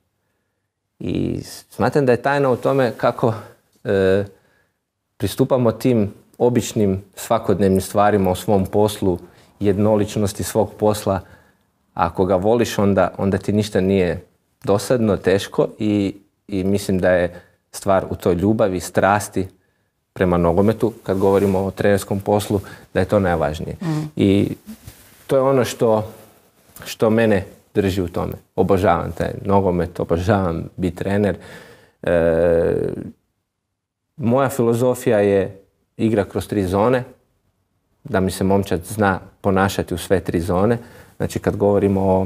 I smatram da je tajna u tome kako e, pristupamo tim običnim svakodnevnim stvarima u svom poslu, jednoličnosti svog posla. Ako ga voliš, onda, onda ti ništa nije dosadno, teško i, i mislim da je stvar u toj ljubavi, strasti prema nogometu, kad govorimo o trenerskom poslu, da je to najvažnije. Mm. I to je ono što, što mene drži u tome. Obožavam taj nogomet, obožavam biti trener. E, moja filozofija je igra kroz tri zone, da mi se momčad zna ponašati u sve tri zone. Znači kad govorimo o,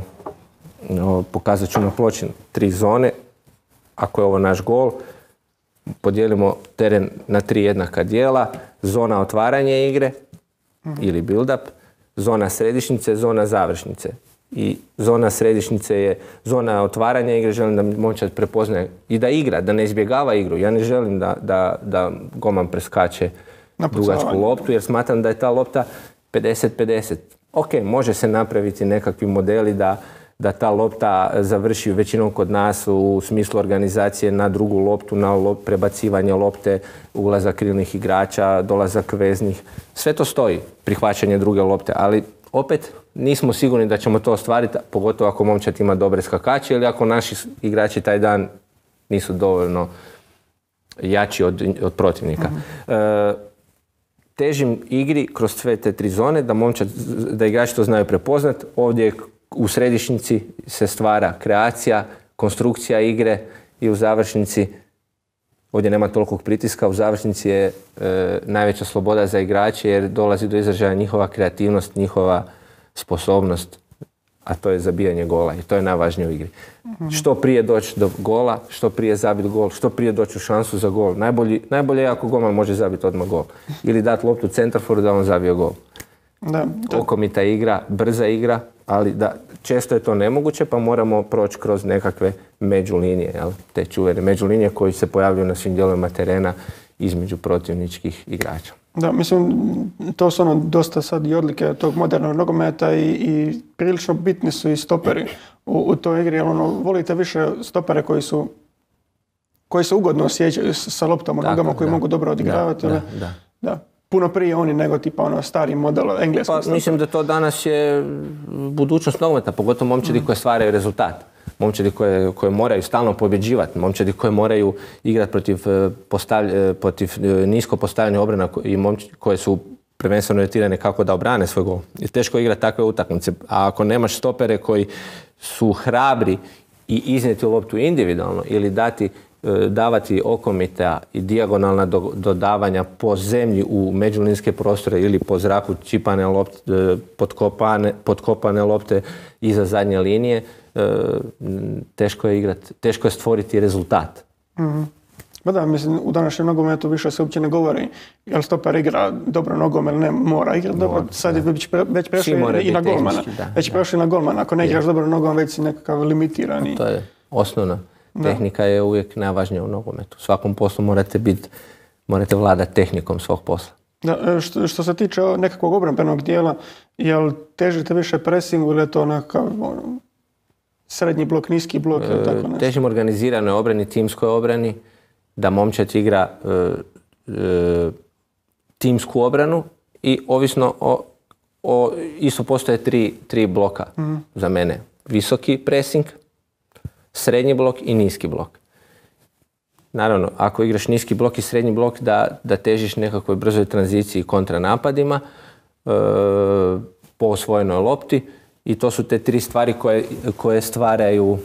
o pokazat ću na ploči tri zone, ako je ovo naš gol, podijelimo teren na tri jednaka dijela, zona otvaranja igre mm-hmm. ili build-up, zona središnjice, zona završnice. I zona središnjice je zona otvaranja igre, želim da momčad prepoznaje i da igra, da ne izbjegava igru. Ja ne želim da, da, da golman preskače dugačku loptu, jer smatram da je ta lopta pedeset pedeset. Ok, može se napraviti nekakvi modeli da, da ta lopta završi većinom kod nas u smislu organizacije na drugu loptu, na lop, prebacivanje lopte, ulazak krilnih igrača, dolazak veznih. Sve to stoji, prihvaćanje druge lopte, ali opet nismo sigurni da ćemo to ostvariti, pogotovo ako momčad ima dobre skakače ili ako naši igrači taj dan nisu dovoljno jači od, od protivnika. Mm-hmm. E, težim igri kroz sve te tri zone, da momčad, da igrači to znaju prepoznat. Ovdje u središnjici se stvara kreacija, konstrukcija igre i u završnici ovdje nema tolikog pritiska, u završnici je e, najveća sloboda za igrače jer dolazi do izražaja njihova kreativnost, njihova sposobnost, a to je zabijanje gola i to je najvažnije u igri. Mm-hmm. Što prije doći do gola, što prije zabiti gol, što prije doći u šansu za gol. Najbolji, najbolje je ako golman može zabiti odmah gol. Ili dati loptu centarforu da on zabije gol. Da, to... Okomita igra, brza igra, ali da, često je to nemoguće pa moramo proći kroz nekakve međulinije, jel? Te čuvene međulinije koji se pojavljuju na svim dijelovima terena između protivničkih igrača. Da, mislim, to su ono dosta sad i odlike tog modernog nogometa i, i prilično bitni su i stoperi u, u toj igri, jer ono, volite više stopere koji su koji se ugodno osjećaju sa loptom u nogama, koji da. mogu dobro odigravati. Da, da, da. da. Puno prije oni nego tipa ono stari model engleskog. Pa, mislim da to danas je budućnost nogometa, pogotovo momčadi mm. koje stvaraju rezultat. Momčadi koje, koje moraju stalno pobjeđivati, momčadi koje moraju igrati protiv, postavlj, protiv nisko postavljanja obrana i momčadi koje su prvenstveno orijentirane kako da obrane svoj gol. Je teško igrati takve utakmice, a ako nemaš stopere koji su hrabri i iznijeti loptu individualno ili dati davati okomita i dijagonalna do, dodavanja po zemlji u međulinske prostore ili po zraku čipane lopte, podkopane, podkopane lopte iza zadnje linije, teško je igrati, teško je stvoriti rezultat. Mm-hmm. Ba da, mislim, u današnjem nogometu više se uopće ne govori jel stoper igra dobro nogom ili ne mora igrati dobro. Sad je već, pre, već prešli i na golmana. Da, već prešli na golmana. Ako ne igraš dobro nogom, već si nekakav limitirani. To je osnovna. Tehnika je uvijek najvažnija u nogometu. U svakom poslu morate biti, morate vladati tehnikom svog posla. Da, što, što se tiče nekakvog obrambenog dijela, jel težite više presingu ili je to nekakav ono, srednji blok, niski blok ili tako nešto? Težim organiziranoj obrani, timskoj obrani, da momčad igra e, e, timsku obranu i ovisno o, o isto postoje tri, tri bloka mm. za mene. visoki pressing, srednji blok i niski blok. Naravno, ako igraš niski blok i srednji blok, da, da težiš nekakvoj brzoj tranziciji kontra napadima e, po osvojenoj lopti i to su te tri stvari koje, koje stvaraju,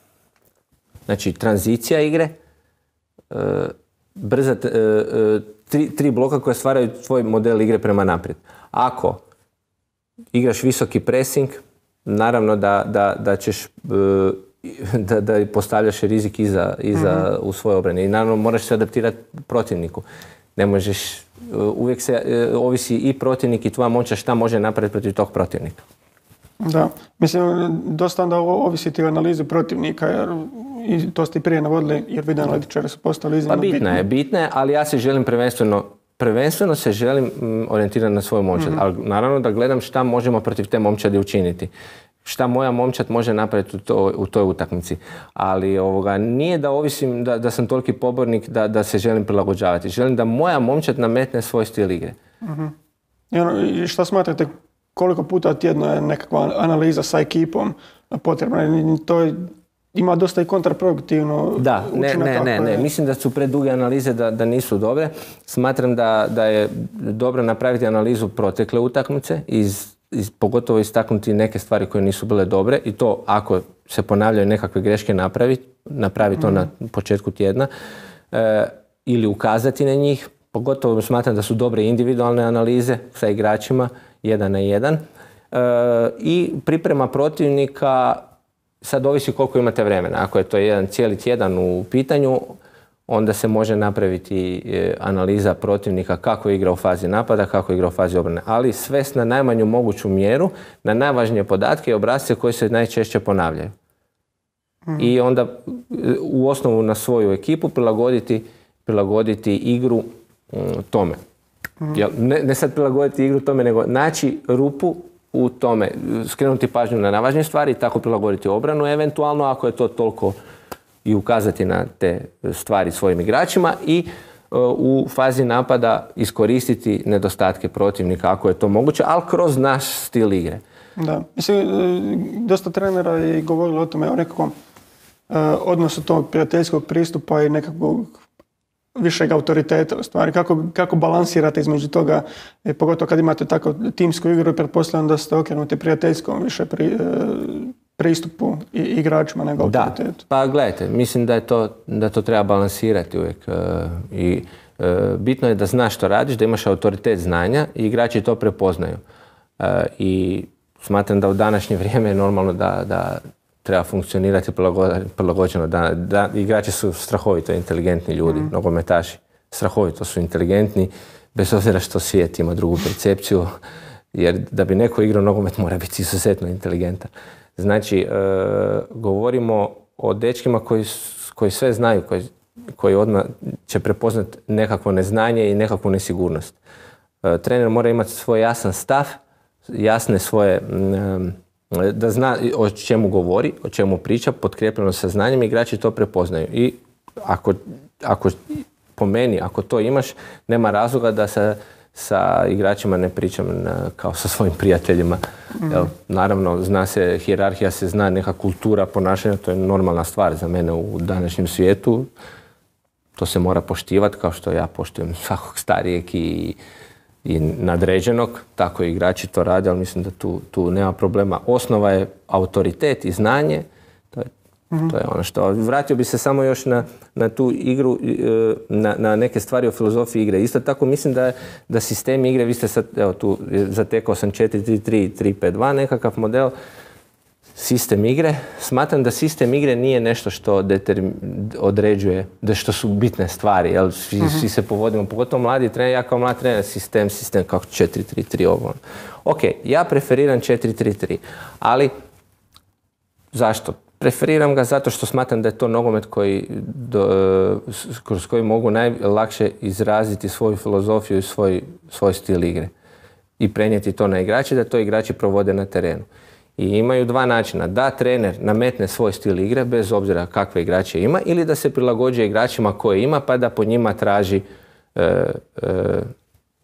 znači tranzicija igre, e, brza, e, tri, tri bloka koje stvaraju tvoj model igre prema naprijed. Ako igraš visoki pressing, naravno da, da, da ćeš e, Da, da postavljaš rizik iza, iza mm-hmm. u svoje obrane. I naravno moraš se adaptirati protivniku. Ne možeš, uvijek se ovisi i protivnik i tvoja momčad šta može napraviti protiv tog protivnika. Da, mislim, dosta onda ovisi o analizi protivnika, jer i to ste i prije navodili, jer video analitičari su postali iznimno bitni. Pa bitna je, bitna je, ali ja se želim prvenstveno, prvenstveno se želim orijentirati na svoju momčad, mm-hmm. ali naravno da gledam šta možemo protiv te momčadi učiniti. Šta moja momčad može napraviti u, to, u toj utakmici. Ali ovoga, nije da ovisim da, da sam toliki pobornik da, da se želim prilagođavati. Želim da moja momčad nametne svoj stil igre. Uh-huh. I, ono, i šta smatrate, koliko puta tjedno je nekakva analiza sa ekipom potrebna? To je, ima dosta i kontraproduktivno da, ne, ne, ne, ne. Mislim da su preduge analize da, da nisu dobre. Smatram da, da je dobro napraviti analizu protekle utakmice iz Iz, pogotovo istaknuti neke stvari koje nisu bile dobre i to ako se ponavljaju nekakve greške napraviti, napravi to mm. na početku tjedna e, ili ukazati na njih. Pogotovo smatram da su dobre individualne analize sa igračima, jedan na jedan. E, I priprema protivnika, sad ovisi koliko imate vremena. Ako je to jedan cijeli tjedan u pitanju, onda se može napraviti analiza protivnika kako igra u fazi napada, kako igra u fazi obrane. Ali svest na najmanju moguću mjeru, na najvažnije podatke i obrasce koji se najčešće ponavljaju. Mm. I onda u osnovu na svoju ekipu prilagoditi, prilagoditi igru um, tome. Mm. Jel, ne, ne sad prilagoditi igru tome, nego naći rupu u tome, skrenuti pažnju na najvažnije stvari i tako prilagoditi obranu, eventualno ako je to toliko i ukazati na te stvari svojim igračima i uh, u fazi napada iskoristiti nedostatke protivnika ako je to moguće, ali kroz naš stil igre. Da, mislim, dosta trenera je govorilo o tome, o nekakvom uh, odnosu tog prijateljskog pristupa i nekakvog višeg autoriteta u stvari. Kako, kako balansirate između toga, e, pogotovo kad imate tako timsku igru i pretpostavljam da ste okrenuti prijateljskom više pri, uh, pristupu i igračima nego autoritetu. Da, pa gledajte, mislim da je to, da to treba balansirati uvijek uh, i uh, bitno je da znaš što radiš, da imaš autoritet znanja i igrači to prepoznaju. Uh, I smatram da u današnje vrijeme je normalno da, da treba funkcionirati prilagođeno. Da, da, igrači su strahovito inteligentni ljudi, mm. nogometaši. Strahovito su inteligentni, bez obzira što svijet ima drugu percepciju, jer da bi neko igrao nogomet mora biti izuzetno inteligentan. Znači, e, govorimo o dečkima koji, koji sve znaju, koji, koji odmah će prepoznati nekakvo neznanje i nekakvu nesigurnost. E, trener mora imati svoj jasan stav, jasne svoje, e, da zna o čemu govori, o čemu priča, potkrepljeno sa znanjem, igrači to prepoznaju. I ako, ako po meni, ako to imaš, nema razloga da se sa igračima ne pričam na, kao sa svojim prijateljima. Mm. Jel, naravno, zna se, hijerarhija se zna, neka kultura ponašanja, to je normalna stvar za mene u današnjem svijetu. To se mora poštivati kao što ja poštujem svakog starijeg i, i nadređenog. Tako i igrači to rade, ali mislim da tu, tu nema problema. Osnova je autoritet i znanje. To je To je ono što. Vratio bi se samo još na, na tu igru, na, na neke stvari o filozofiji igre. Isto tako mislim da, da sistem igre, vi ste sad, evo tu, zatekao sam četiri tri tri, tri pet dva, nekakav model, sistem igre. Smatram da sistem igre nije nešto što determ, određuje, da što su bitne stvari, jel? Svi, uh-huh. svi se povodimo, pogotovo mladi trener, ja kao mlad trener, sistem, sistem, kako četiri tri tri ovo. Ok, ja preferiram četiri tri tri, ali zašto? Preferiram ga zato što smatram da je to nogomet koji, do, kroz koji mogu najlakše izraziti svoju filozofiju i svoj, svoj stil igre i prenijeti to na igrače, da to igrači provode na terenu. I imaju dva načina, da trener nametne svoj stil igre bez obzira kakve igrače ima ili da se prilagođuje igračima koje ima pa da po njima traži e, e,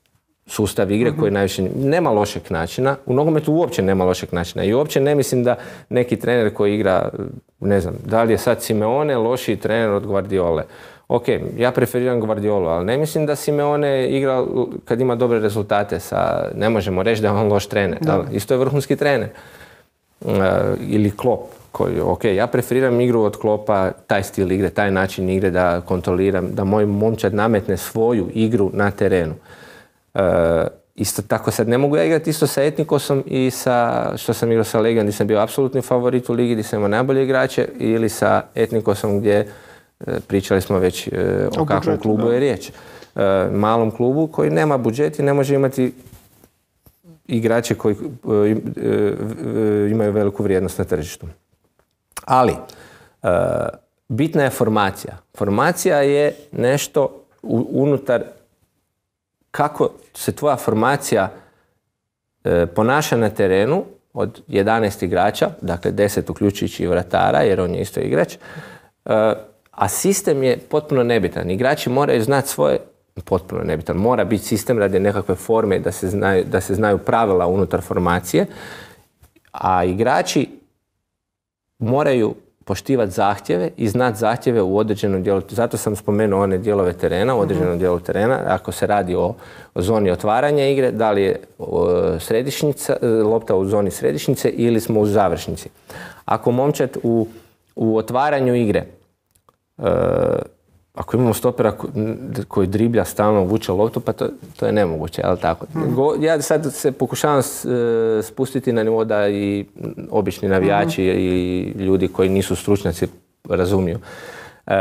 sustav igre koji najviše nema lošeg načina. U nogometu uopće nema lošeg načina i uopće ne mislim da neki trener koji igra, ne znam, da li je sad Simeone lošiji trener od Guardiole. Ok, ja preferiram Guardiolu, ali ne mislim da Simeone igra kad ima dobre rezultate. Sa, ne možemo reći da je on loš trener. Da. Isto je vrhunski trener. Uh, ili Klopp. Koji, ok, ja preferiram igru od Kloppa, taj stil igre, taj način igre da kontroliram, da moj momčad nametne svoju igru na terenu. Uh, isto tako sad ne mogu ja igrati isto sa Etnikosom i sa, što sam igrao sa Legijom gdje sam bio apsolutni favorit u ligi, gdje sam imao najbolje igrače, ili sa Etnikosom gdje pričali smo već uh, o, o kakvom budžetu, klubu da. je riječ. Uh, malom klubu koji nema budžet i ne može imati igrače koji uh, uh, uh, imaju veliku vrijednost na tržištu. Ali, uh, bitna je formacija. Formacija je nešto u, unutar kako se tvoja formacija uh, ponaša na terenu od jedanaest igrača, dakle deset uključujući i vratara, jer on je isto igrač, uh, a sistem je potpuno nebitan. Igrači moraju znati svoje, potpuno nebitan, mora biti sistem radi nekakve forme da se znaju, da se znaju pravila unutar formacije, a igrači moraju poštivati zahtjeve i znati zahtjeve u određenom dijelu. Zato sam spomenuo one dijelove terena, u određenom mm-hmm. dijelu terena. Ako se radi o, o zoni otvaranja igre, da li je o, središnjica, lopta u zoni središnjice ili smo u završnici. Ako momčad u, u otvaranju igre, Uh, ako imamo stopera koji driblja stalno vuče loptu, pa to, to je nemoguće, ali tako. Mm. Go, ja sad se pokušavam s, uh, spustiti na nivo da i obični navijači mm-hmm. i ljudi koji nisu stručnjaci razumiju. Uh,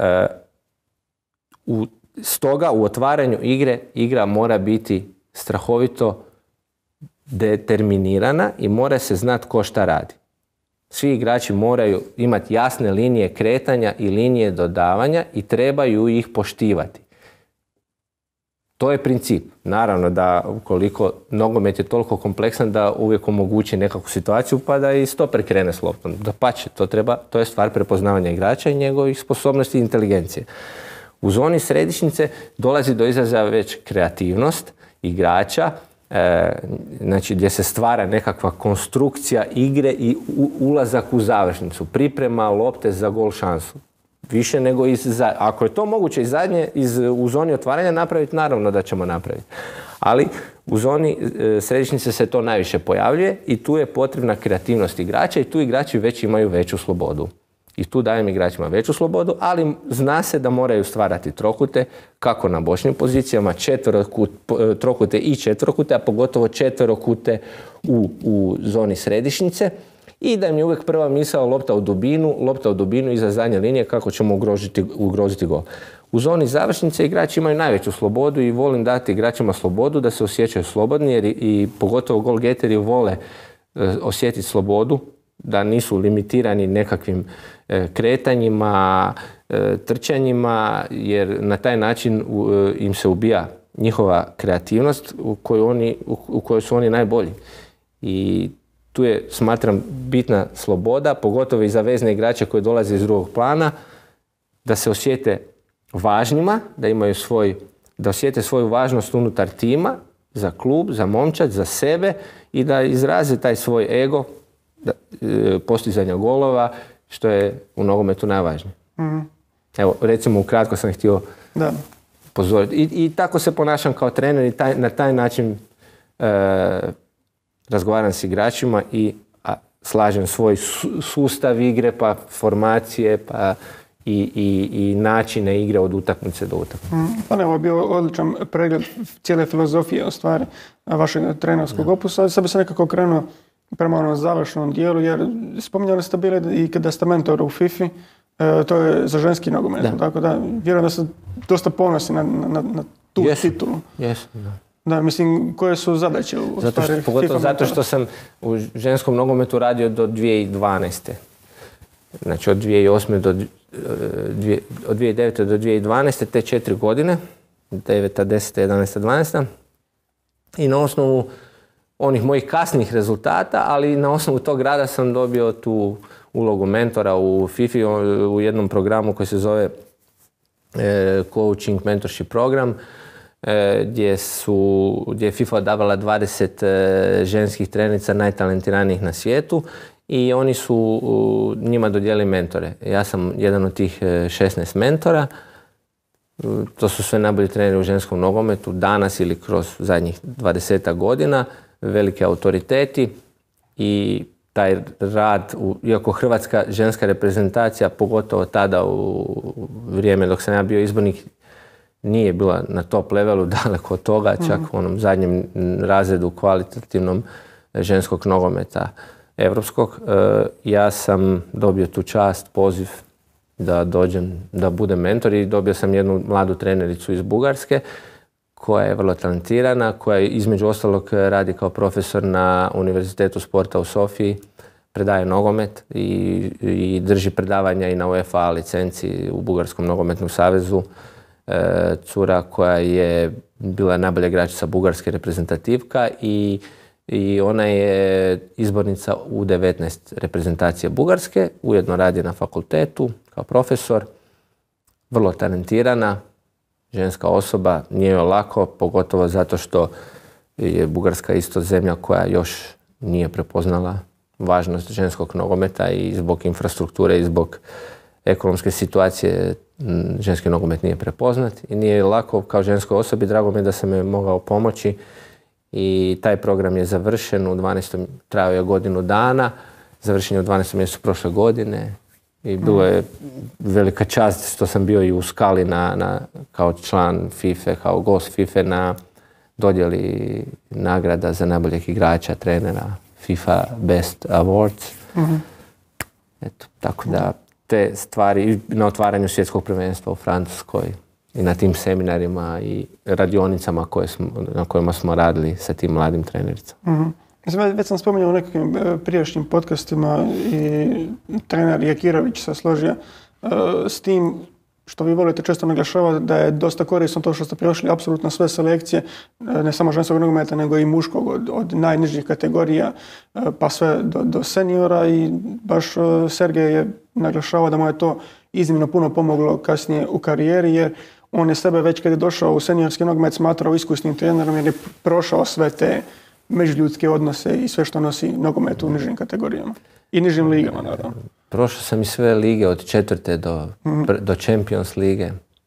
uh, u, stoga u otvaranju igre, igra mora biti strahovito determinirana i mora se znati ko šta radi. Svi igrači moraju imati jasne linije kretanja i linije dodavanja i trebaju ih poštivati. To je princip. Naravno da ukoliko nogomet je toliko kompleksan da uvijek omogući nekakvu situaciju pa da i stoper krene s loptom. Dapače, to treba, to je stvar prepoznavanja igrača i njegovih sposobnosti i inteligencije. U zoni središnjice dolazi do izražaja već kreativnost igrača, E, znači gdje se stvara nekakva konstrukcija igre i u, ulazak u završnicu, priprema lopte za gol šansu. Više nego iz, ako je to moguće iz zadnje, iz, u zoni otvaranja napraviti, naravno da ćemo napraviti. Ali u zoni e, središnjice se to najviše pojavljuje i tu je potrebna kreativnost igrača i tu igrači već imaju veću slobodu. I tu dajem igračima veću slobodu, ali zna se da moraju stvarati trokute, kako na bočnim pozicijama, četverokut, trokute i četverokute, a pogotovo četverokute u, u zoni središnjice. I da im je uvijek prva misao lopta u dubinu, lopta u dubinu iza zadnje linije kako ćemo ugroziti, ugroziti gol. U zoni završnice igrači imaju najveću slobodu i volim dati igračima slobodu da se osjećaju slobodni jer i, i pogotovo golgeteri vole e, osjetiti slobodu, da nisu limitirani nekakvim e, kretanjima, e, trčanjima, jer na taj način u, e, im se ubija njihova kreativnost u kojoj, oni, u, u kojoj su oni najbolji. I tu je, smatram, bitna sloboda, pogotovo i za vezne igrače koji dolaze iz drugog plana, da se osjete važnima, da imaju svoj, da osjete svoju važnost unutar tima, za klub, za momčad, za sebe i da izraze taj svoj ego, da, e, postizanja golova, što je u nogometu najvažnije. Mm-hmm. Evo, recimo, ukratko sam htio da. pozoriti. I, I tako se ponašam kao trener i taj, na taj način e, razgovaram s igračima i a, slažem svoj su, sustav igre, pa formacije, pa i, i, i načine igre od utakmice do utakmice. Mm, pa ne, ovo je bio odličan pregled cijele filozofije, u stvari, vašeg trenerskog opusa. Sad bi se nekako krenuo prema onom završnom dijelu, jer spominjali ste bili i kada ste mentor u FIFA, e, to je za ženski nogomet, da. Tako da vjerujem da ste dosta ponosni na, na, na tu yes. titulu. Yes. Da. Da, mislim, koje su zadaće u zato što, stvari pogotovo FIFA zato što sam u ženskom nogometu radio do dvije tisuće dvanaeste. Znači od dvije tisuće osme do dvije, od dvije tisuće devete do dvije tisuće dvanaeste, te četiri godine, deveta, deseta, jedanaesta, dvanaesta. I na osnovu onih mojih kasnih rezultata, ali na osnovu tog rada sam dobio tu ulogu mentora u FIFA u jednom programu koji se zove e, Coaching Mentorship program, gdje, su, gdje je FIFA odabrala dvadeset ženskih trenica najtalentiranijih na svijetu i oni su njima dodijelili mentore. Ja sam jedan od tih šesnaest mentora. To su sve najbolji treneri u ženskom nogometu danas ili kroz zadnjih dvadesetak godina, veliki autoriteti i taj rad, iako hrvatska ženska reprezentacija, pogotovo tada u vrijeme dok sam ja bio izbornik, nije bila na top levelu, daleko od toga, čak u onom zadnjem razredu kvalitativnom ženskog nogometa evropskog. Ja sam dobio tu čast, poziv da dođem, da budem mentor i dobio sam jednu mladu trenericu iz Bugarske koja je vrlo talentirana, koja između ostalog radi kao profesor na Univerzitetu sporta u Sofiji, predaje nogomet i, i drži predavanja i na UEFA licenci u Bugarskom nogometnom savezu. E, cura koja je bila najbolja igračica bugarske reprezentativka i, i ona je izbornica u devetnaest reprezentacije Bugarske, ujedno radi na fakultetu kao profesor, vrlo talentirana ženska osoba, nije joj lako, pogotovo zato što je Bugarska isto zemlja koja još nije prepoznala važnost ženskog nogometa i zbog infrastrukture i zbog ekonomske situacije ženski nogomet nije prepoznat i nije lako kao ženskoj osobi. Drago mi je da sam joj mogao pomoći i taj program je završen u dvanaestom trajao je godinu dana, završen je u dvanaestom mjesecu prošle godine i bilo je velika čast što sam bio i u Skali na, na, kao član FIFA, kao gost FIFA na dodjeli nagrada za najboljeg igrača, trenera, FIFA Best Awards. Mm-hmm. Eto, tako da te stvari na otvaranju svjetskog prvenstva u Francuskoj i na tim seminarima i radionicama koje smo, na kojima smo radili sa tim mladim trenericama. Mm-hmm. Već sam spominjao u nekim prijašnjim podcastima i trener Jakirović se složio uh, s tim što vi volite često naglašavati da je dosta korisno to što ste prošli apsolutno sve selekcije, ne samo ženskog nogometa nego i muškog od, od najnižih kategorija uh, pa sve do, do seniora i baš uh, Sergej je naglašavao da mu je to iznimno puno pomoglo kasnije u karijeri jer on je sebe već kad je došao u seniorski nogomet smatrao iskusnim trenerom jer je prošao sve te međuljudske odnose i sve što nosi nogomet u nižim kategorijama. I nižim ligama, naravno. Prošao sam i sve lige od četvrte do, mm-hmm. do Champions lige.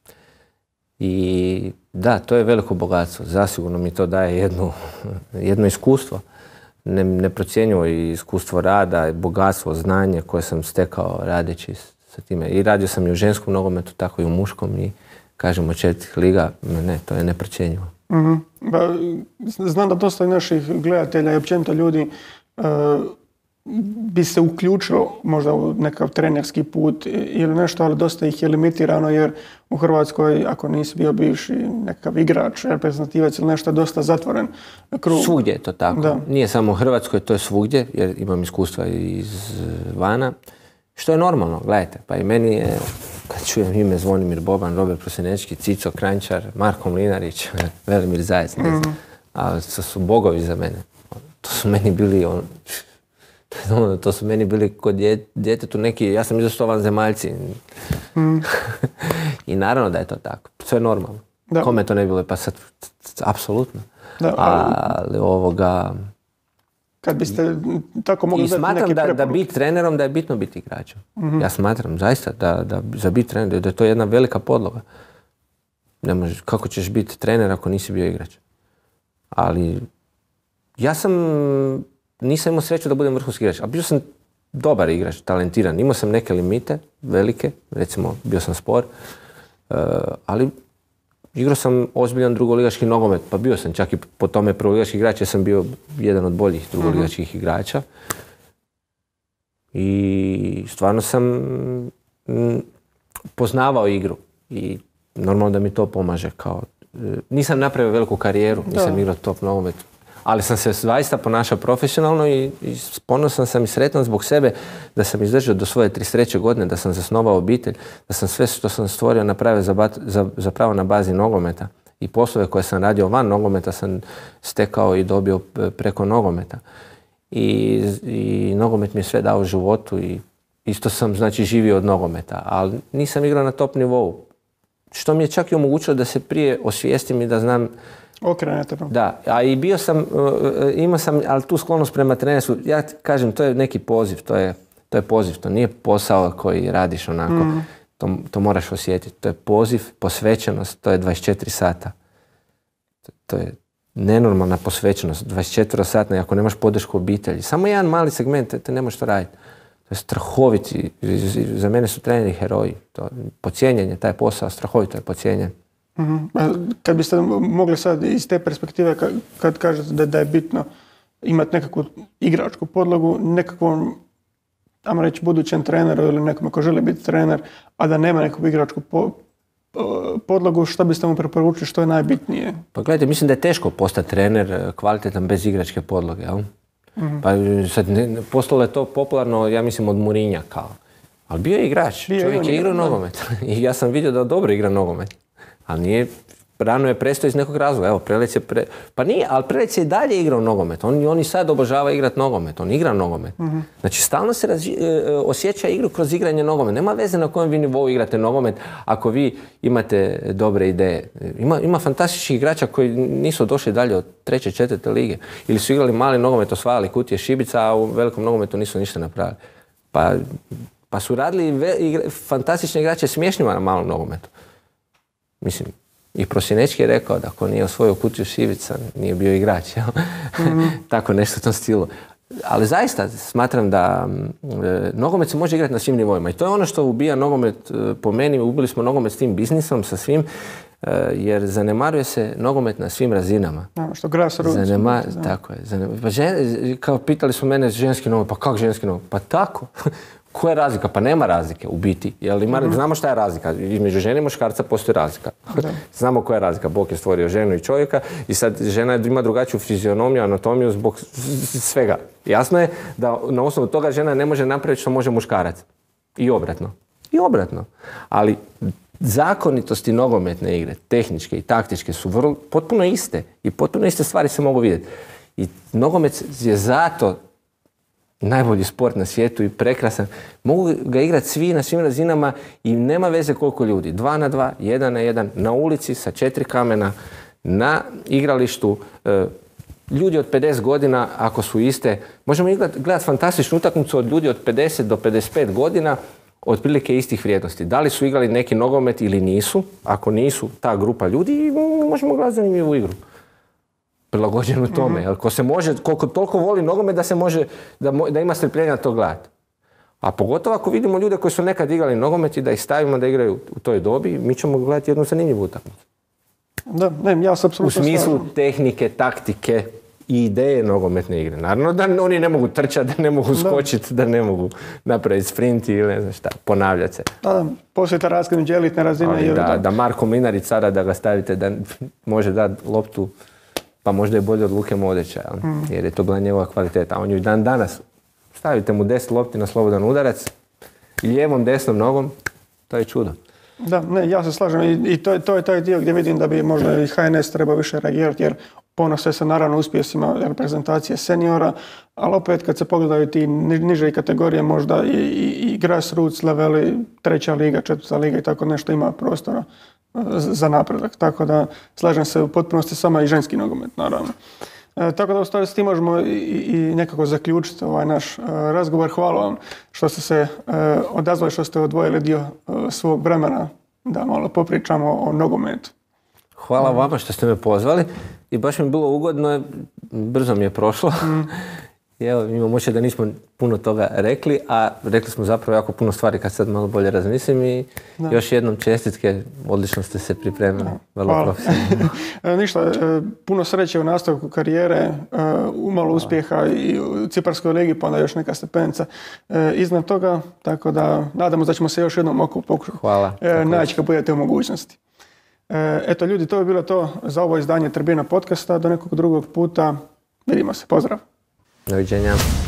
I da, to je veliko bogatstvo. Zasigurno mi to daje jedno, jedno iskustvo. Ne, neprocjenjivo i iskustvo rada, bogatstvo, znanje koje sam stekao radeći sa time. I radio sam i u ženskom nogometu, tako i u muškom. I kažemo četiri liga, ne, to je neprocjenjivo. Mm-hmm. Ba, znam da dosta i naših gledatelja i općenito ljudi uh, bi se uključilo možda u nekakav trenerski put ili nešto, ali dosta ih je limitirano jer u Hrvatskoj, ako nisi bio bivši nekakav igrač, reprezentativac ili nešto, dosta zatvoren krug. Svugdje je to tako. Da. Nije samo u Hrvatskoj, to je svugdje, jer imam iskustva iz vana. Što je normalno, gledajte, pa i meni je, kad čujem ime Zvonimir Boban, Robert Prosinečki, Cico Kranjčar, Marko Mlinarić, Velimir Zajec, ne znam, mm-hmm. ali to su bogovi za mene. To su meni bili, on, to su meni bili kod djetetu neki, ja sam izašto vanzemaljci. Mm. I naravno da je to tako, sve je normalno. Da. Kome to ne bi bilo, pa sad, apsolutno. Da, ali... ali ovoga... Kad biste tako mogli dati neki preporuke. I smatram da, da biti trenerom da je bitno biti igračem. Mm-hmm. Ja smatram zaista da, da za biti trener da je to jedna velika podloga. Ne možeš, kako ćeš biti trener ako nisi bio igrač? Ali ja sam, nisam imao sreću da budem vrhunski igrač, ali bio sam dobar igrač, talentiran. Imao sam neke limite, velike, recimo bio sam spor, uh, ali igrao sam ozbiljan drugoligaški nogomet, pa bio sam čak i po tome prvoligaški igrač, jer sam bio jedan od boljih drugoligaških uh-huh. igrača. I stvarno sam m, poznavao igru i normalno da mi to pomaže. Kao, nisam napravio veliku karijeru, nisam da. igrao top nogomet, ali sam se zaista ponašao profesionalno i, i ponosan sam i sretan zbog sebe da sam izdržao do svoje trideset treće godine, da sam zasnovao obitelj, da sam sve što sam stvorio napravio za, za, zapravo na bazi nogometa. I poslove koje sam radio van nogometa sam stekao i dobio preko nogometa. I, i nogomet mi je sve dao u životu i isto sam znači živio od nogometa, ali nisam igrao na top nivou. što mi je čak i omogućilo da se prije osvijestim i da znam. Okrenete. Da, a i bio sam, imao sam, ali tu sklonost prema trenerstvu, ja kažem, to je neki poziv, to je, to je poziv, to nije posao koji radiš onako, mm. to, to moraš osjetiti, to je poziv, posvećenost, to je dvadeset četiri sata. To, to je nenormalna posvećenost, dvadeset četiri satna, ako nemaš podršku obitelji. Samo jedan mali segment, te, te ne možeš to raditi. To je strahoviti, za mene su treneri heroji. To, pocijenjen taj posao, strahovito je pocijenjen. Mm-hmm. Kad biste mogli sad iz te perspektive, kad, kad kažete da, da je bitno imati nekakvu igračku podlogu, nekakvom, ajmo reći, budućem treneru ili nekom ko želi biti trener, a da nema nekakvu igračku po, podlogu, što biste mu preporučili, što je najbitnije? Pa gledajte, mislim da je teško postati trener kvalitetan bez igračke podloge, jel? Mm-hmm. Pa sad, ne, postalo je to popularno, ja mislim, od Mourinha kao. Ali bio je igrač, bio čovjek je igrao nogomet. I ja sam vidio da dobro igra nogomet. Ali nije, rano je prestao iz nekog razloga. Evo, Prelec je pre... Pa nije, ali Prelec je i dalje igrao nogomet. On, on i sad obožava igrati nogomet. On igra nogomet. Mm-hmm. Znači, stalno se razvi... osjeća igru kroz igranje nogomet. Nema veze na kojem vi nivou igrate nogomet ako vi imate dobre ideje. Ima, ima fantastičnih igrača koji nisu došli dalje od treće, četvrte lige. Ili su igrali mali nogomet, osvajali kutije šibica, a u velikom nogometu nisu ništa napravili. Pa, pa su radili ve... igra... fantastične igrače smiješnjima na malom nogometu. Mislim, i Prosinečki je rekao da ako nije osvojio kutiju šibica, nije bio igrač. Mm-hmm. Tako nešto u tom stilu. Ali zaista smatram da e, nogomet se može igrati na svim nivoima. I to je ono što ubija nogomet, e, po meni, ubili smo nogomet s tim biznisom, sa svim, e, jer zanemaruje se nogomet na svim razinama. No, što grassroots. Zanema, tako je. Zanema, pa žen, kao pitali su mene ženski nogomet, pa kako ženski nogomet? Pa tako. Koja je razlika? Pa nema razlike u biti. Jel ima, mm-hmm. Znamo šta je razlika. Između žene i muškarca postoji razlika. Da. Znamo koja je razlika. Bog je stvorio ženu i čovjeka i sad žena ima drugačiju fizionomiju, anatomiju zbog svega. Jasno je da na osnovu toga žena ne može napraviti što može muškarac. I obratno. I obratno. Ali zakonitosti nogometne igre, tehničke i taktičke su vrlo, potpuno iste. I potpuno iste stvari se mogu vidjeti. I nogomet je zato najbolji sport na svijetu i prekrasan. Mogu ga igrati svi na svim razinama i nema veze koliko ljudi. Dva na dva, jedan na jedan, na ulici sa četiri kamena, na igralištu. E, ljudi od pedeset godina, ako su iste, možemo gledati gledat fantastičnu utakmicu od ljudi od pedeset do pedeset pet godina, otprilike istih vrijednosti. Da li su igrali neki nogomet ili nisu? Ako nisu, ta grupa ljudi, možemo gledati zanimljivu igru. Prilagođeno tome, mm-hmm. jer ko se može, koliko toliko voli nogomet da se može, da, da ima strpljenja to gledati. A pogotovo ako vidimo ljude koji su nekad igrali nogomet i da ih stavimo da igraju u toj dobi, mi ćemo gledati jednu zanimljivu utakmicu. Da, ne, ja sam apsolutno u smislu slažem. Tehnike, taktike i ideje nogometne igre. Naravno da oni ne mogu trčati, da ne mogu skočiti, da. da ne mogu napraviti sprint ili ne znam šta, ponavljati se. Da, da, poslije ta raskidnić elitne razine. Ali da, da, da Marko Mlinarić sada da ga stavite, da može dati loptu, pa možda je bolje od Luke Modrića, mm. jer je to bila njegova kvaliteta. A on ju dan danas, stavite mu deset lopti na slobodan udarac, lijevom, desnom nogom, to je čudo. Da, ne, ja se slažem i, i to, to je taj dio gdje vidim da bi možda i H N S trebao više reagirati, jer ponose se naravno uspjesima reprezentacije seniora, ali opet kad se pogledaju ti niže kategorije, možda i, i, i grassroots leveli, treća liga, četvrta liga i tako nešto ima prostora za napredak. Tako da slažem se u potpunosti sama i ženski nogomet, naravno. E, tako da u stvari s tim možemo i, i nekako zaključiti ovaj naš e, razgovor. Hvala vam što ste se e, odazvali, što ste odvojili dio e, svog vremena da malo popričamo o nogometu. Hvala mm. vama što ste me pozvali i baš mi je bilo ugodno, brzo mi je prošlo. Mm. I evo, imam moće da nismo puno toga rekli, a rekli smo zapravo jako puno stvari kad sad malo bolje razmislim i da. Još jednom čestitke, odlično ste se pripremili, vrlo profesionalno. Ništa, puno sreće u nastavku karijere, umalo uspjeha i u Ciparskoj ligi, pa onda još neka stepenica iznad toga, tako da nadamo da ćemo se još jednom oko pokušati naći kad budete u mogućnosti. Eto ljudi, to je bilo to za ovo izdanje Tribina podcasta, do nekog drugog puta, vidimo se, pozdrav! Doviđenja.